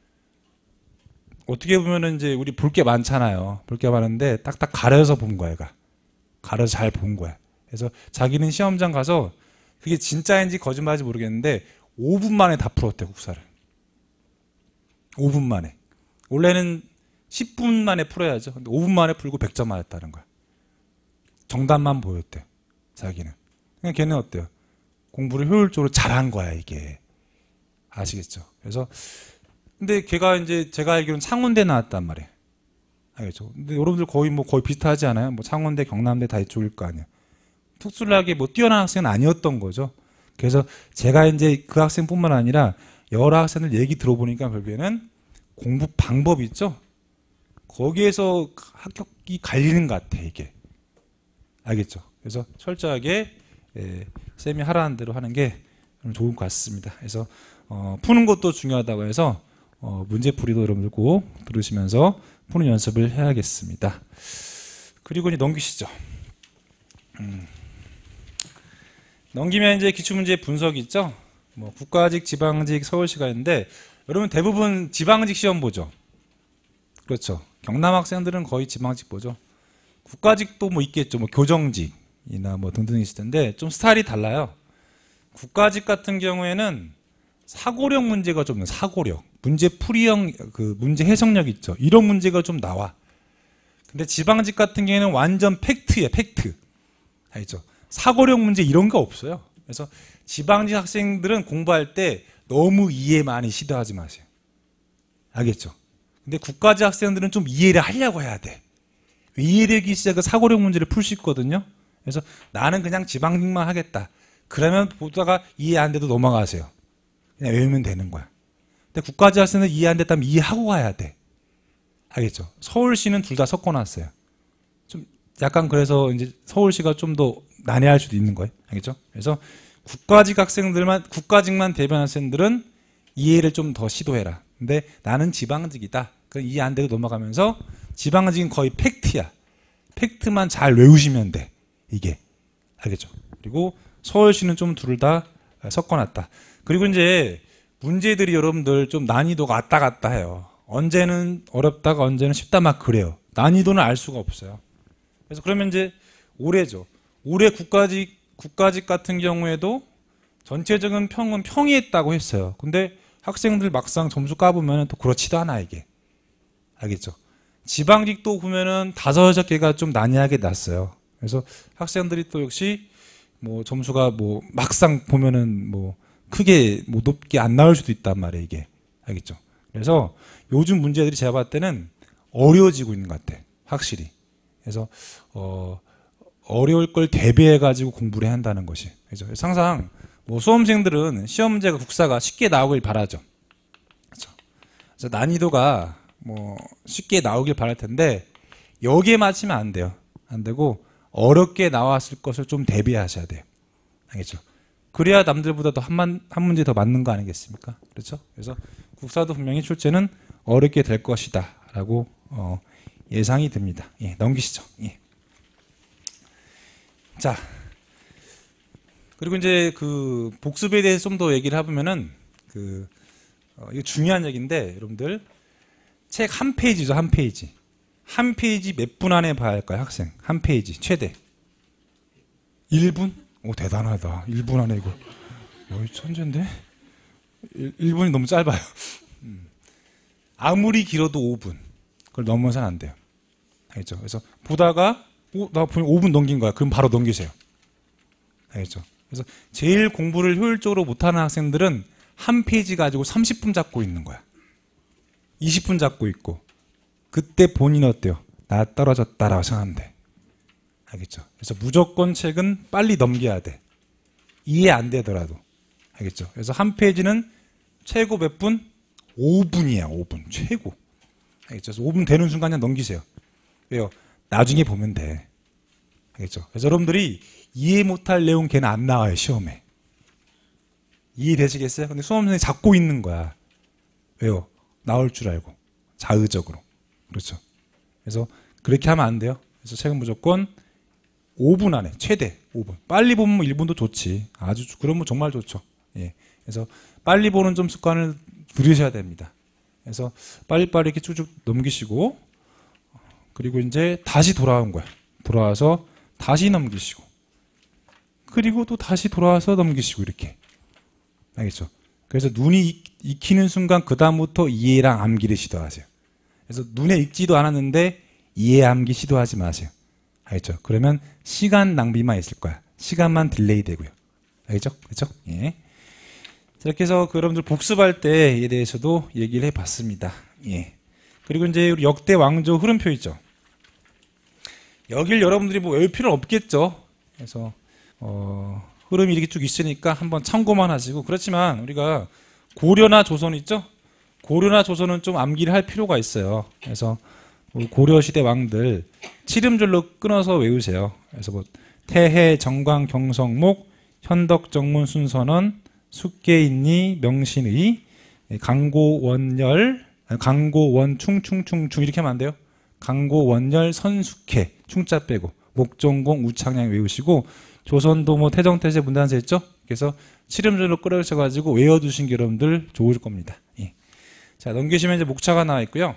어떻게 보면은 이제 우리 볼 게 많잖아요. 볼 게 많은데 딱딱 가려서 본 거야, 얘가. 가려서 잘 본 거야. 그래서 자기는 시험장 가서 그게 진짜인지 거짓말인지 모르겠는데 오 분 만에 다 풀었대, 국사를. 오 분 만에. 원래는 십 분 만에 풀어야죠. 근데 오 분 만에 풀고 백 점 맞았다는 거야. 정답만 보였대, 자기는. 그냥 걔는 어때요? 공부를 효율적으로 잘한 거야, 이게. 아시겠죠? 그래서 근데 걔가 이제 제가 알기로는 창원대 나왔단 말이에요. 알겠죠? 근데 여러분들 거의 뭐 거의 비슷하지 않아요? 뭐 창원대, 경남대 다 이쪽일 거 아니에요. 특출나게 뭐 뛰어난 학생은 아니었던 거죠. 그래서 제가 이제 그 학생뿐만 아니라 여러 학생들 얘기 들어보니까 결국에는 공부 방법이 있죠? 거기에서 합격이 갈리는 것 같아, 이게. 알겠죠? 그래서 철저하게 예, 쌤이 하라는 대로 하는 게 좋을 것 같습니다. 그래서 어, 푸는 것도 중요하다고 해서 어, 문제풀이도 여러분들 꼭 들으시면서 푸는 연습을 해야겠습니다. 그리고 이제 넘기시죠. 음. 넘기면 이제 기출문제 분석이 있죠. 뭐 국가직, 지방직, 서울시가 있는데 여러분 대부분 지방직 시험 보죠. 그렇죠. 경남 학생들은 거의 지방직 보죠. 국가직도 뭐 있겠죠. 뭐 교정직이나 뭐 등등 있을 텐데 좀 스타일이 달라요. 국가직 같은 경우에는 사고력 문제가 좀 사고력, 문제 풀이형 그 문제 해석력 있죠. 이런 문제가 좀 나와. 근데 지방직 같은 경우에는 완전 팩트예요, 팩트. 알죠? 사고력 문제 이런 거 없어요. 그래서 지방직 학생들은 공부할 때 너무 이해 많이 시도하지 마세요. 알겠죠? 근데 국가직 학생들은 좀 이해를 하려고 해야 돼. 이해력이 있어야 그 사고력 문제를 풀 수 있거든요. 그래서 나는 그냥 지방직만 하겠다. 그러면 보다가 이해 안 돼도 넘어가세요. 그냥 외우면 되는 거야. 근데 국가직 학생은 이해 안 됐다면 이해하고 가야 돼. 알겠죠? 서울시는 둘 다 섞어놨어요. 좀 약간 그래서 이제 서울시가 좀 더 난해할 수도 있는 거예요. 알겠죠? 그래서 국가직 학생들만, 국가직만 대변 학생들은 이해를 좀 더 시도해라. 근데 나는 지방직이다. 그럼 이해 안 되고 넘어가면서 지방직은 거의 팩트야. 팩트만 잘 외우시면 돼. 이게. 알겠죠? 그리고 서울시는 좀 둘 다 섞어놨다. 그리고 이제 문제들이 여러분들 좀 난이도가 왔다 갔다 해요. 언제는 어렵다가 언제는 쉽다 막 그래요. 난이도는 알 수가 없어요. 그래서 그러면 이제 올해죠. 올해 국가직, 국가직 같은 경우에도 전체적인 평은 평이 했다고 했어요. 근데 학생들 막상 점수 까보면 또 그렇지도 않아, 이게. 알겠죠? 지방직도 보면은 다섯, 여섯 개가 좀 난이하게 났어요. 그래서 학생들이 또 역시 뭐 점수가 뭐 막상 보면은 뭐 크게 뭐 높게 안 나올 수도 있단 말이에요, 이게. 알겠죠? 그래서 요즘 문제들이 제가 봤을 때는 어려워지고 있는 것 같아. 확실히. 그래서 어 어려울 걸 대비해 가지고 공부를 해야 한다는 것이. 그죠? 그래서 항상 뭐 수험생들은 시험 문제가 국사가 쉽게 나오길 바라죠. 그렇죠? 그래서 난이도가 뭐 쉽게 나오길 바랄 텐데 여기에 맞추면 안 돼요. 안 되고 어렵게 나왔을 것을 좀 대비하셔야 돼요. 알겠죠? 그래야 남들보다 더 한 한 문제 더 맞는 거 아니겠습니까? 그렇죠? 그래서 국사도 분명히 출제는 어렵게 될 것이다라고 어, 예상이 듭니다. 예, 넘기시죠. 예. 자, 그리고 이제 그 복습에 대해서 좀 더 얘기를 해보면은 그 어, 이거 중요한 얘기인데 여러분들 책 한 페이지죠, 한 페이지. 한 페이지 몇 분 안에 봐야 할까요, 학생? 한 페이지 최대 일 분? 오, 대단하다. 일 분 안에 이거. 여기 천재인데? 일 분이 너무 짧아요. 아무리 길어도 오 분. 그걸 넘어서는 안 돼요. 알겠죠? 그래서 보다가 오, 나 오 분 넘긴 거야. 그럼 바로 넘기세요. 알겠죠? 그래서 제일 공부를 효율적으로 못하는 학생들은 한 페이지 가지고 삼십 분 잡고 있는 거야. 이십 분 잡고 있고. 그때 본인 어때요? 나 떨어졌다라고 생각하면 돼. 알겠죠? 그래서 무조건 책은 빨리 넘겨야 돼. 이해 안 되더라도. 알겠죠? 그래서 한 페이지는 최고 몇 분? 오 분이야, 오 분. 최고. 알겠죠? 그래서 오 분 되는 순간 그냥 넘기세요. 왜요? 나중에 보면 돼. 알겠죠? 그래서 여러분들이 이해 못할 내용 걔는 안 나와요, 시험에. 이해되시겠어요? 근데 수험생이 잡고 있는 거야. 왜요? 나올 줄 알고. 자의적으로. 그렇죠? 그래서 그렇게 하면 안 돼요. 그래서 책은 무조건 오 분 안에, 최대 오 분. 빨리 보면 일 분도 좋지. 아주, 그러면 정말 좋죠. 예. 그래서 빨리 보는 좀 습관을 들이셔야 됩니다. 그래서 빨리빨리 이렇게 쭉쭉 넘기시고, 그리고 이제 다시 돌아온 거야. 돌아와서 다시 넘기시고, 그리고 또 다시 돌아와서 넘기시고, 이렇게. 알겠죠? 그래서 눈이 익히는 순간 그다음부터 이해랑 암기를 시도하세요. 그래서 눈에 익지도 않았는데 이해 암기 시도하지 마세요. 알겠죠? 그러면 시간 낭비만 있을 거야. 시간만 딜레이 되고요. 알겠죠? 그렇죠? 예. 자, 이렇게 해서 그 여러분들 복습할 때에 대해서도 얘기를 해봤습니다. 예. 그리고 이제 우리 역대 왕조 흐름표 있죠. 여길 여러분들이 뭐 외울 필요는 없겠죠. 그래서 어, 흐름이 이렇게 쭉 있으니까 한번 참고만 하시고, 그렇지만 우리가 고려나 조선 있죠? 고려나 조선은 좀 암기를 할 필요가 있어요. 그래서 고려시대 왕들 칠음절로 끊어서 외우세요. 그래서 뭐 태해, 정광, 경성목, 현덕, 정문, 순선원, 숙계인리, 명신의, 강고, 원열, 강고, 원, 충, 충, 충, 충 이렇게 하면 안 돼요. 강고, 원열, 선숙해, 충자 빼고, 목종공, 우창량 외우시고, 조선도 뭐 태정태세, 문단세 했죠? 그래서 칠음절로 끌어셔가지고 외워두신 게 여러분들 좋을 겁니다. 예. 자, 넘기시면 이제 목차가 나와 있고요.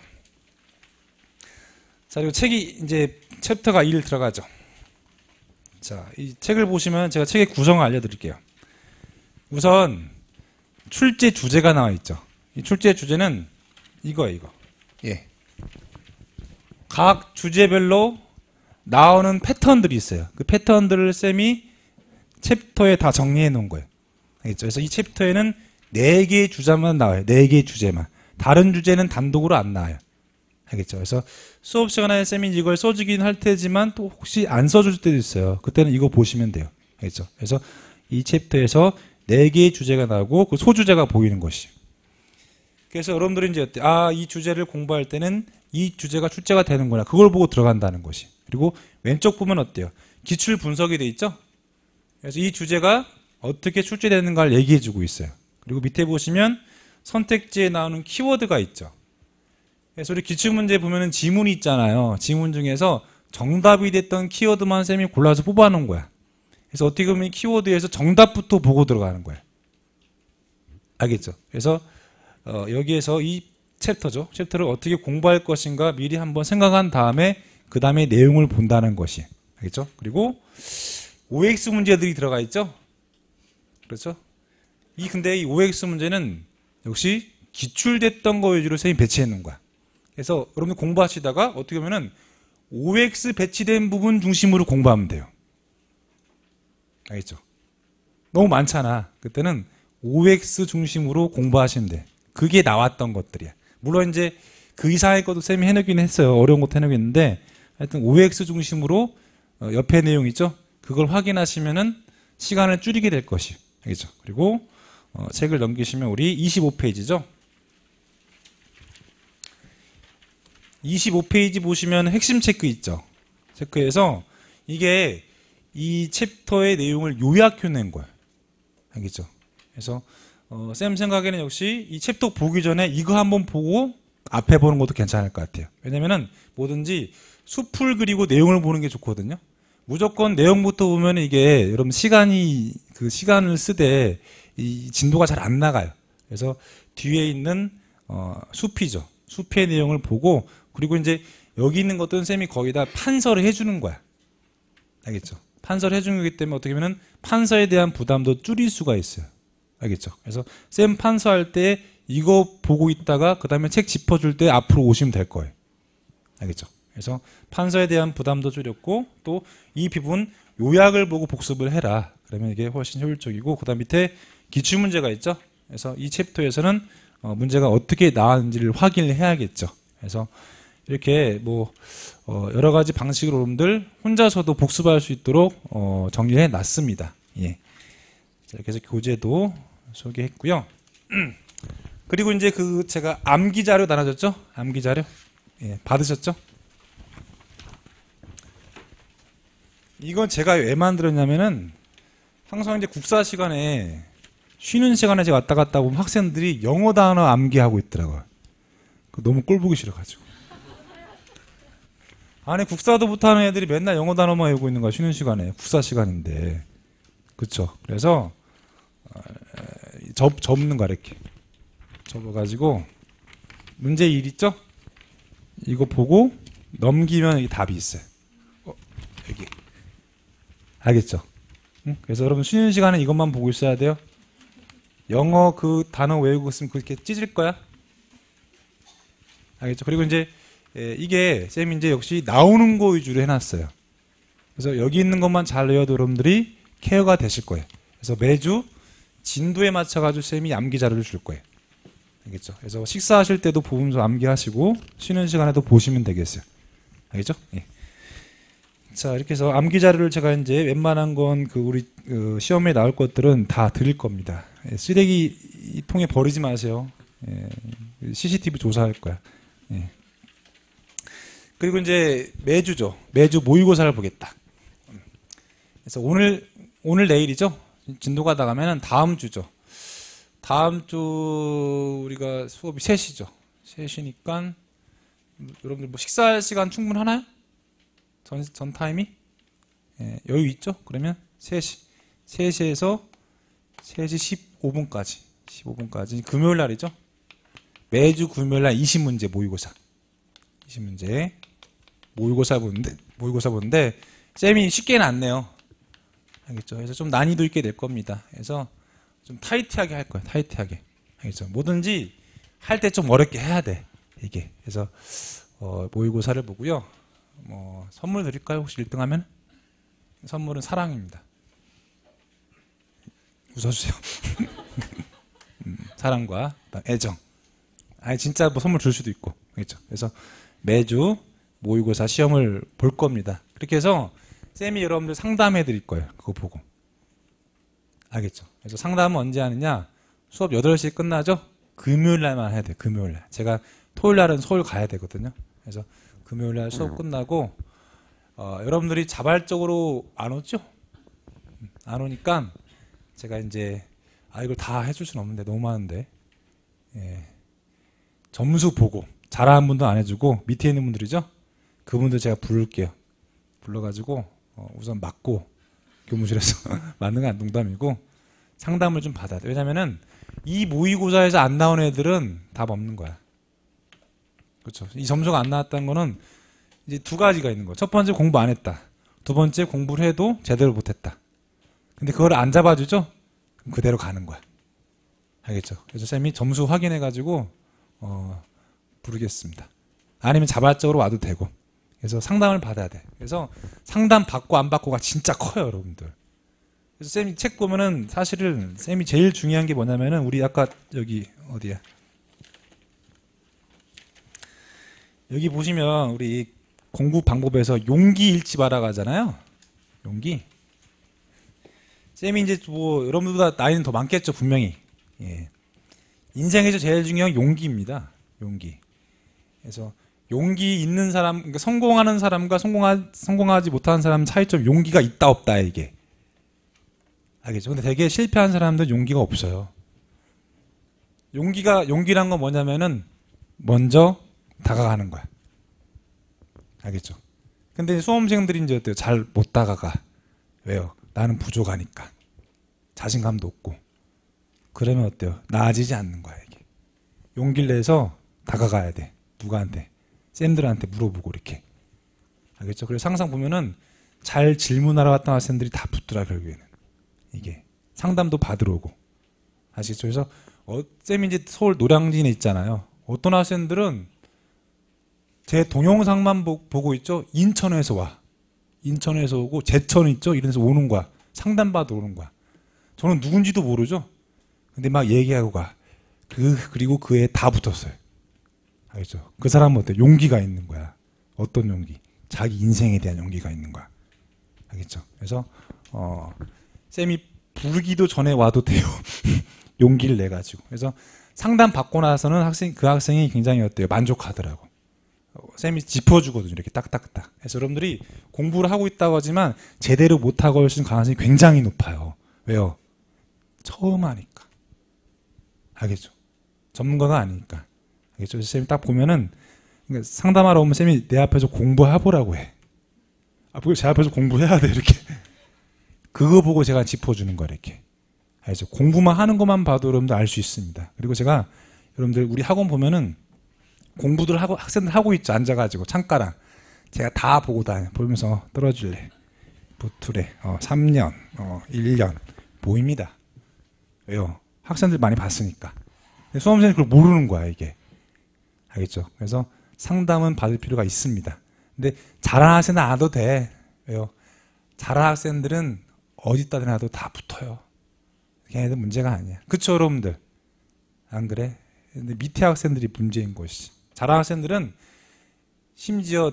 자, 그리고 책이 이제 챕터가 일 들어가죠. 자, 이 책을 보시면 제가 책의 구성을 알려드릴게요. 우선 출제 주제가 나와 있죠. 이 출제 주제는 이거예요, 이거. 예. 각 주제별로 나오는 패턴들이 있어요. 그 패턴들을 쌤이 챕터에 다 정리해 놓은 거예요. 알겠죠? 그래서 이 챕터에는 네 개의 주제만 나와요. 네 개의 주제만. 다른 주제는 단독으로 안 나와요. 알겠죠? 그래서 수업 시간에 쌤이 이걸 써주긴 할 테지만 또 혹시 안 써줄 때도 있어요. 그때는 이거 보시면 돼요. 알겠죠? 그래서 이 챕터에서 네 개의 주제가 나오고 그 소주제가 보이는 것이. 그래서 여러분들이 이제 어때? 아, 이 주제를 공부할 때는 이 주제가 출제가 되는구나. 그걸 보고 들어간다는 것이. 그리고 왼쪽 보면 어때요? 기출 분석이 돼 있죠? 그래서 이 주제가 어떻게 출제되는가를 얘기해 주고 있어요. 그리고 밑에 보시면 선택지에 나오는 키워드가 있죠. 그래서 우리 기출문제 보면은 지문이 있잖아요. 지문 중에서 정답이 됐던 키워드만 쌤이 골라서 뽑아놓은 거야. 그래서 어떻게 보면 키워드에서 정답부터 보고 들어가는 거야. 알겠죠? 그래서 어, 여기에서 이 챕터죠. 챕터를 어떻게 공부할 것인가 미리 한번 생각한 다음에 그 다음에 내용을 본다는 것이. 알겠죠? 그리고 오엑스 문제들이 들어가 있죠? 그렇죠? 이 근데 이 오엑스 문제는 역시 기출됐던 거 위주로 선생님이 배치해 놓은 거야. 그래서 여러분들 공부하시다가 어떻게 보면은 오엑스 배치된 부분 중심으로 공부하면 돼요. 알겠죠? 너무 많잖아. 그때는 오엑스 중심으로 공부하시면 돼. 그게 나왔던 것들이야. 물론 이제 그 이상의 것도 쌤이 해내긴 했어요. 어려운 것도 해내긴 했는데 하여튼 오엑스 중심으로 옆에 내용 있죠? 그걸 확인하시면은 시간을 줄이게 될 것이. 알겠죠? 그리고 어, 책을 넘기시면 우리 이십오 페이지죠? 이십오 페이지 보시면 핵심 체크 있죠? 체크에서 이게 이 챕터의 내용을 요약해낸 거예요. 알겠죠? 그래서 어, 쌤 생각에는 역시 이 챕터 보기 전에 이거 한번 보고 앞에 보는 것도 괜찮을 것 같아요. 왜냐면은 뭐든지 숲을 그리고 내용을 보는 게 좋거든요. 무조건 내용부터 보면 이게 여러분 시간이 그 시간을 쓰되 이 진도가 잘 안 나가요. 그래서 뒤에 있는 어, 숲이죠. 숲의 내용을 보고 그리고 이제 여기 있는 것들은 쌤이 거의 다 판서를 해주는 거야. 알겠죠? 판서를 해주는 거기 때문에 어떻게 보면 판서에 대한 부담도 줄일 수가 있어요. 알겠죠? 그래서 쌤 판서할 때 이거 보고 있다가 그 다음에 책 짚어줄 때 앞으로 오시면 될 거예요. 알겠죠? 그래서 판서에 대한 부담도 줄였고 또 이 부분 요약을 보고 복습을 해라. 그러면 이게 훨씬 효율적이고 그 다음 밑에 기출문제가 있죠? 그래서 이 챕터에서는 어 문제가 어떻게 나왔는지를 확인을 해야겠죠. 그래서 이렇게 뭐 어 여러 가지 방식으로 여러분들 혼자서도 복습할 수 있도록 어 정리해 놨습니다. 예. 자, 이렇게 해서 교재도 소개했고요. 그리고 이제 그 제가 암기 자료 나눠줬죠? 암기 자료. 예, 받으셨죠? 이건 제가 왜 만들었냐면은 항상 이제 국사 시간에 쉬는 시간에 제가 왔다 갔다 보면 학생들이 영어 단어 암기하고 있더라고요. 너무 꼴 보기 싫어가지고. 아니 국사도 못하는 애들이 맨날 영어 단어만 외우고 있는 거야. 쉬는 시간에. 국사 시간인데. 그쵸? 그래서 접, 접는 거야 이렇게. 접어가지고 문제 일 있죠? 이거 보고 넘기면 이 답이 있어요. 어, 여기. 알겠죠? 응? 그래서 여러분 쉬는 시간에 이것만 보고 있어야 돼요. 영어 그 단어 외우고 있으면 그렇게 찢을 거야. 알겠죠? 그리고 이제 예, 이게 쌤이 이제 역시 나오는 거 위주로 해놨어요. 그래서 여기 있는 것만 잘 외워도 여러분들이 케어가 되실 거예요. 그래서 매주 진도에 맞춰가지고 쌤이 암기 자료를 줄 거예요. 알겠죠? 그래서 식사하실 때도 보면서 암기하시고 쉬는 시간에도 보시면 되겠어요. 알겠죠? 예. 자, 이렇게 해서 암기 자료를 제가 이제 웬만한 건 그 우리 그 시험에 나올 것들은 다 드릴 겁니다. 예, 쓰레기 통에 버리지 마세요. 예, 씨씨티비 조사할 거야. 예. 그리고 이제 매주죠. 매주 모의고사를 보겠다. 그래서 오늘 오늘 내일이죠. 진도가 나가면은 다음 주죠. 다음 주 우리가 수업이 세 시죠. 세 시니까 여러분들 뭐 식사할 시간 충분하나요? 전, 전 타임이? 예, 여유 있죠? 그러면 세 시. 세 시에서 세 시 십오 분까지. 십오 분까지. 금요일 날이죠? 매주 금요일 날 이십 문제 모의고사. 이십 문제. 모의고사 보는데, 모의고사 보는데, 쌤이 쉽게는 안 내요. 알겠죠? 그래서 좀 난이도 있게 낼 겁니다. 그래서 좀 타이트하게 할 거예요. 타이트하게. 알겠죠? 뭐든지 할 때 좀 어렵게 해야 돼. 이게. 그래서, 어, 모의고사를 보고요. 뭐 선물 드릴까요? 혹시 일 등 하면? 선물은 사랑입니다. 웃어주세요. 음, 사랑과 애정. 아니 진짜 뭐 선물 줄 수도 있고. 그렇죠? 그래서 매주 모의고사 시험을 볼 겁니다. 그렇게 해서 쌤이 여러분들 상담해 드릴 거예요. 그거 보고. 알겠죠? 그래서 상담은 언제 하느냐? 수업 여덟 시에 끝나죠? 금요일 날만 해야 돼요. 금요일 날. 제가 토요일 날은 서울 가야 되거든요. 그래서 금요일 날 수업 끝나고 어, 여러분들이 자발적으로 안 오죠? 안 오니까 제가 이제 아 이걸 다 해줄 수는 없는데 너무 많은데 예, 점수 보고 잘하는 분도 안 해주고 밑에 있는 분들이죠. 그분들 제가 부를게요. 불러가지고 어, 우선 맞고 교무실에서 맞는 건 농담이고 상담을 좀 받아야 돼. 왜냐면은 이 모의고사에서 안 나온 애들은 답 없는 거야. 그렇죠. 이 점수가 안 나왔다는 거는 이제 두 가지가 있는 거야. 첫 번째 공부 안 했다. 두 번째 공부를 해도 제대로 못했다. 근데 그걸 안 잡아주죠? 그럼 그대로 가는 거야. 알겠죠? 그래서 쌤이 점수 확인해가지고 어, 부르겠습니다. 아니면 자발적으로 와도 되고. 그래서 상담을 받아야 돼. 그래서 상담 받고 안 받고가 진짜 커요, 여러분들. 그래서 쌤이 책 보면은 사실은 쌤이 제일 중요한 게 뭐냐면은 우리 아까 여기 어디야? 여기 보시면 우리 공부 방법에서 용기 잃지 마라 하잖아요. 용기. 쌤이 이제 뭐 여러분들보다 나이는 더 많겠죠, 분명히. 예. 인생에서 제일 중요한 용기입니다. 용기. 그래서 용기 있는 사람, 그러니까 성공하는 사람과 성공하, 성공하지 못하는 사람 차이점, 용기가 있다 없다 이게. 알겠죠? 근데 되게 실패한 사람들은 용기가 없어요. 용기가 용기란 건 뭐냐면은 먼저 다가가는 거야. 알겠죠? 근데 수험생들이 이제 어때요? 잘 못 다가가. 왜요? 나는 부족하니까. 자신감도 없고. 그러면 어때요? 나아지지 않는 거야, 이게. 용기를 내서 다가가야 돼. 누구한테? 쌤들한테 물어보고 이렇게. 알겠죠? 그래서 항상 보면은 잘 질문하러 왔던 학생들이 다 붙더라, 결국에는. 이게. 상담도 받으러 오고. 아시겠죠? 그래서 어, 쌤이 이제 서울 노량진에 있잖아요. 어떤 학생들은 제 동영상만 보, 보고 있죠? 인천에서 와. 인천에서 오고, 제천 있죠? 이런 데서 오는 거야. 상담받으러 오는 거야. 저는 누군지도 모르죠? 근데 막 얘기하고 가. 그, 그리고 그 애 다 붙었어요. 알겠죠? 그 사람은 어때? 용기가 있는 거야. 어떤 용기? 자기 인생에 대한 용기가 있는 거야. 알겠죠? 그래서, 어, 쌤이 부르기도 전에 와도 돼요. 용기를 내가지고. 그래서 상담 받고 나서는 학생, 그 학생이 굉장히 어때요? 만족하더라고. 쌤이 짚어주거든요. 이렇게 딱딱딱. 그래서 여러분들이 공부를 하고 있다고 하지만 제대로 못하고 할 수 있는 가능성이 굉장히 높아요. 왜요? 처음 하니까. 알겠죠? 전문가가 아니니까. 알겠죠? 그래서 쌤이 딱 보면은 그러니까 상담하러 오면 쌤이 내 앞에서 공부해보라고 해. 아, 제 앞에서 공부해야 돼. 이렇게. 그거 보고 제가 짚어주는 거야. 이렇게. 알겠죠? 공부만 하는 것만 봐도 여러분들 알 수 있습니다. 그리고 제가 여러분들 우리 학원 보면은 공부들 하고 학생들 하고 있죠. 앉아가지고 창가랑 제가 다 보고 다녀. 보면서 떨어질래. 붙으래. 어, 삼 년, 어, 일 년 보입니다. 왜요? 학생들 많이 봤으니까. 수험생이 그걸 모르는 거야, 이게. 알겠죠? 그래서 상담은 받을 필요가 있습니다. 근데 잘하는 학생은 안 와도 돼. 왜요? 잘하는 학생들은 어디다 놔도 다 붙어요. 걔네들 문제가 아니야. 그쵸, 여러분들? 안 그래? 근데 밑에 학생들이 문제인 것이. 잘하는 학생들은 심지어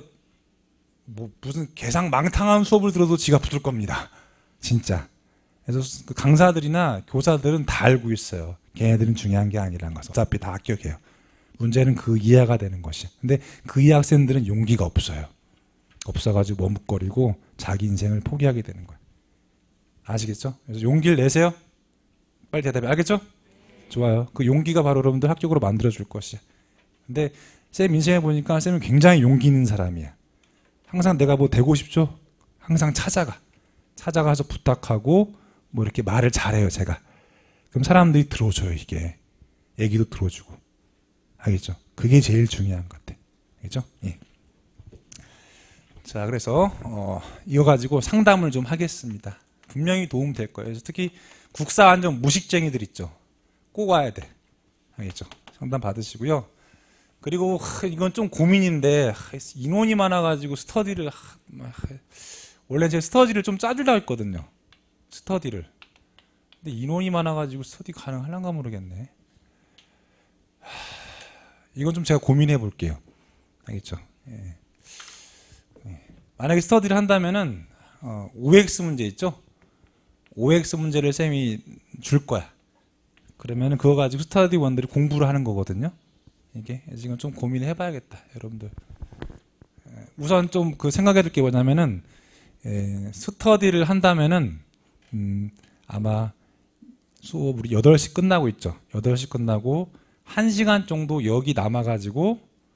뭐 무슨 개상망탕한 수업을 들어도 지가 붙을 겁니다. 진짜. 그래서 그 강사들이나 교사들은 다 알고 있어요. 걔네들은 중요한 게 아니라는 것을. 어차피 다 합격해요. 문제는 그 이해가 되는 것이. 근데 그 이해 학생들은 용기가 없어요. 없어가지고 머뭇거리고 자기 인생을 포기하게 되는 거예요. 아시겠죠? 그래서 용기를 내세요. 빨리 대답해. 알겠죠? 좋아요. 그 용기가 바로 여러분들 합격으로 만들어줄 것이야. 근데 쌤 인생에 보니까 쌤은 굉장히 용기 있는 사람이야. 항상 내가 뭐 되고 싶죠? 항상 찾아가. 찾아가서 부탁하고 뭐 이렇게 말을 잘해요, 제가. 그럼 사람들이 들어줘요, 이게. 얘기도 들어주고. 알겠죠? 그게 제일 중요한 것 같아. 알겠죠? 예. 자, 그래서 어, 이거 가지고 상담을 좀 하겠습니다. 분명히 도움 될 거예요. 그래서 특히 국사 안정 무식쟁이들 있죠. 꼭 와야 돼. 알겠죠? 상담 받으시고요. 그리고 하, 이건 좀 고민인데 하, 인원이 많아가지고 스터디를 하, 하, 원래 제가 스터디를 좀 짜주려고 했거든요. 스터디를. 근데 인원이 많아가지고 스터디 가능할란가 모르겠네. 하, 이건 좀 제가 고민해 볼게요. 알겠죠? 예. 예. 만약에 스터디를 한다면은 어, 오엑스 문제 있죠? 오엑스 문제를 쌤이 줄 거야. 그러면 그거 가지고 스터디 원들이 공부를 하는 거거든요. 이게 지금 좀 고민을 해봐야겠다, 여러분들. 우선 좀 그 생각해야 될 게 뭐냐면은 에, 스터디를 한다면은 음, 아마 수업 우리 여덟 시 끝나고 있죠. 여덟 시 끝나고 한 시간 정도 여기 남아가지고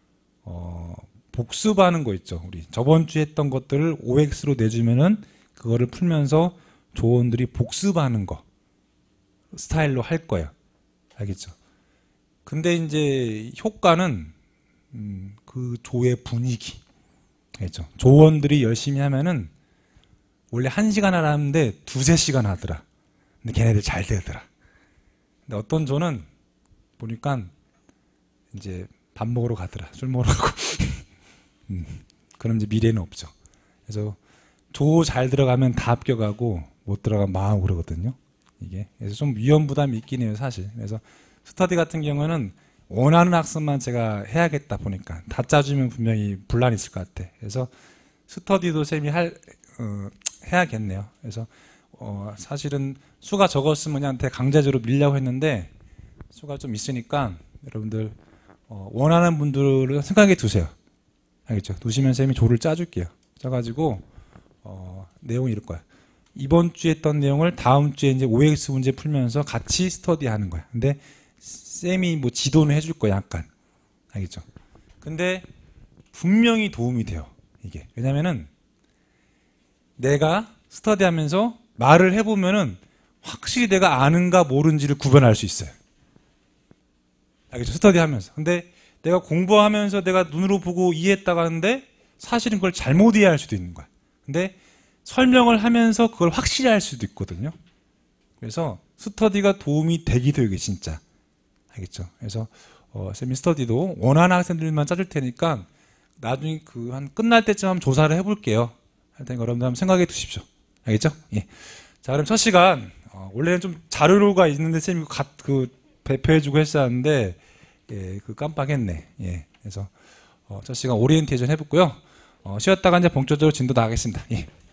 어, 복습하는 거 있죠. 우리 저번 주에 했던 것들을 오엑스로 내주면은 그거를 풀면서 조원들이 복습하는 거 스타일로 할 거예요. 알겠죠? 근데 이제 효과는 음, 그 조의 분위기, 알겠죠? 조원들이 열심히 하면은 원래 한 시간 하라는데 두세 시간 하더라. 근데 걔네들 잘 되더라. 근데 어떤 조는 보니까 이제 밥 먹으러 가더라. 술 먹으러 가고. 음, 그럼 이제 미래는 없죠. 그래서 조 잘 들어가면 다 합격하고 못 들어가면 망하고 그러거든요. 이게. 그래서 좀 위험 부담이 있긴 해요, 사실. 그래서 스터디 같은 경우는 원하는 학습만 제가 해야겠다 보니까 다 짜주면 분명히 분란이 있을 것 같아. 그래서 스터디도 쌤이 할, 어, 해야겠네요. 그래서 어, 사실은 수가 적었으면 그냥 강제적으로 밀려고 했는데 수가 좀 있으니까 여러분들 어, 원하는 분들을 생각해 두세요. 알겠죠? 두시면 쌤이 조를 짜줄게요. 짜가지고 어, 내용이 이럴 거야. 이번 주에 했던 내용을 다음 주에 이제 오엑스 문제 풀면서 같이 스터디하는 거야. 근데 쌤이 뭐 지도는 해줄 거야, 약간. 알겠죠? 근데 분명히 도움이 돼요, 이게. 왜냐면은 내가 스터디하면서 말을 해보면은 확실히 내가 아는가 모르는지를 구별할 수 있어요. 알겠죠? 스터디하면서. 근데 내가 공부하면서 내가 눈으로 보고 이해했다고 하는데 사실은 그걸 잘못 이해할 수도 있는 거야. 근데 설명을 하면서 그걸 확실히 할 수도 있거든요. 그래서 스터디가 도움이 되기도 해요, 이게 진짜. 알겠죠? 그래서 어, 쌤이 스터디도 원하는 학생들만 짜줄 테니까 나중에 그 한 끝날 때쯤 한번 조사를 해볼게요. 할 테니까 여러분들 한번 생각해 두십시오. 알겠죠? 예. 자, 그럼 첫 시간 어, 원래는 좀 자료가 있는데 쌤이 그, 그 배포해주고 했었는데 예, 그 깜빡했네. 예. 그래서 어, 첫 시간 오리엔테이션 해볼고요. 어, 쉬었다가 이제 본격적으로 진도 나가겠습니다. 예.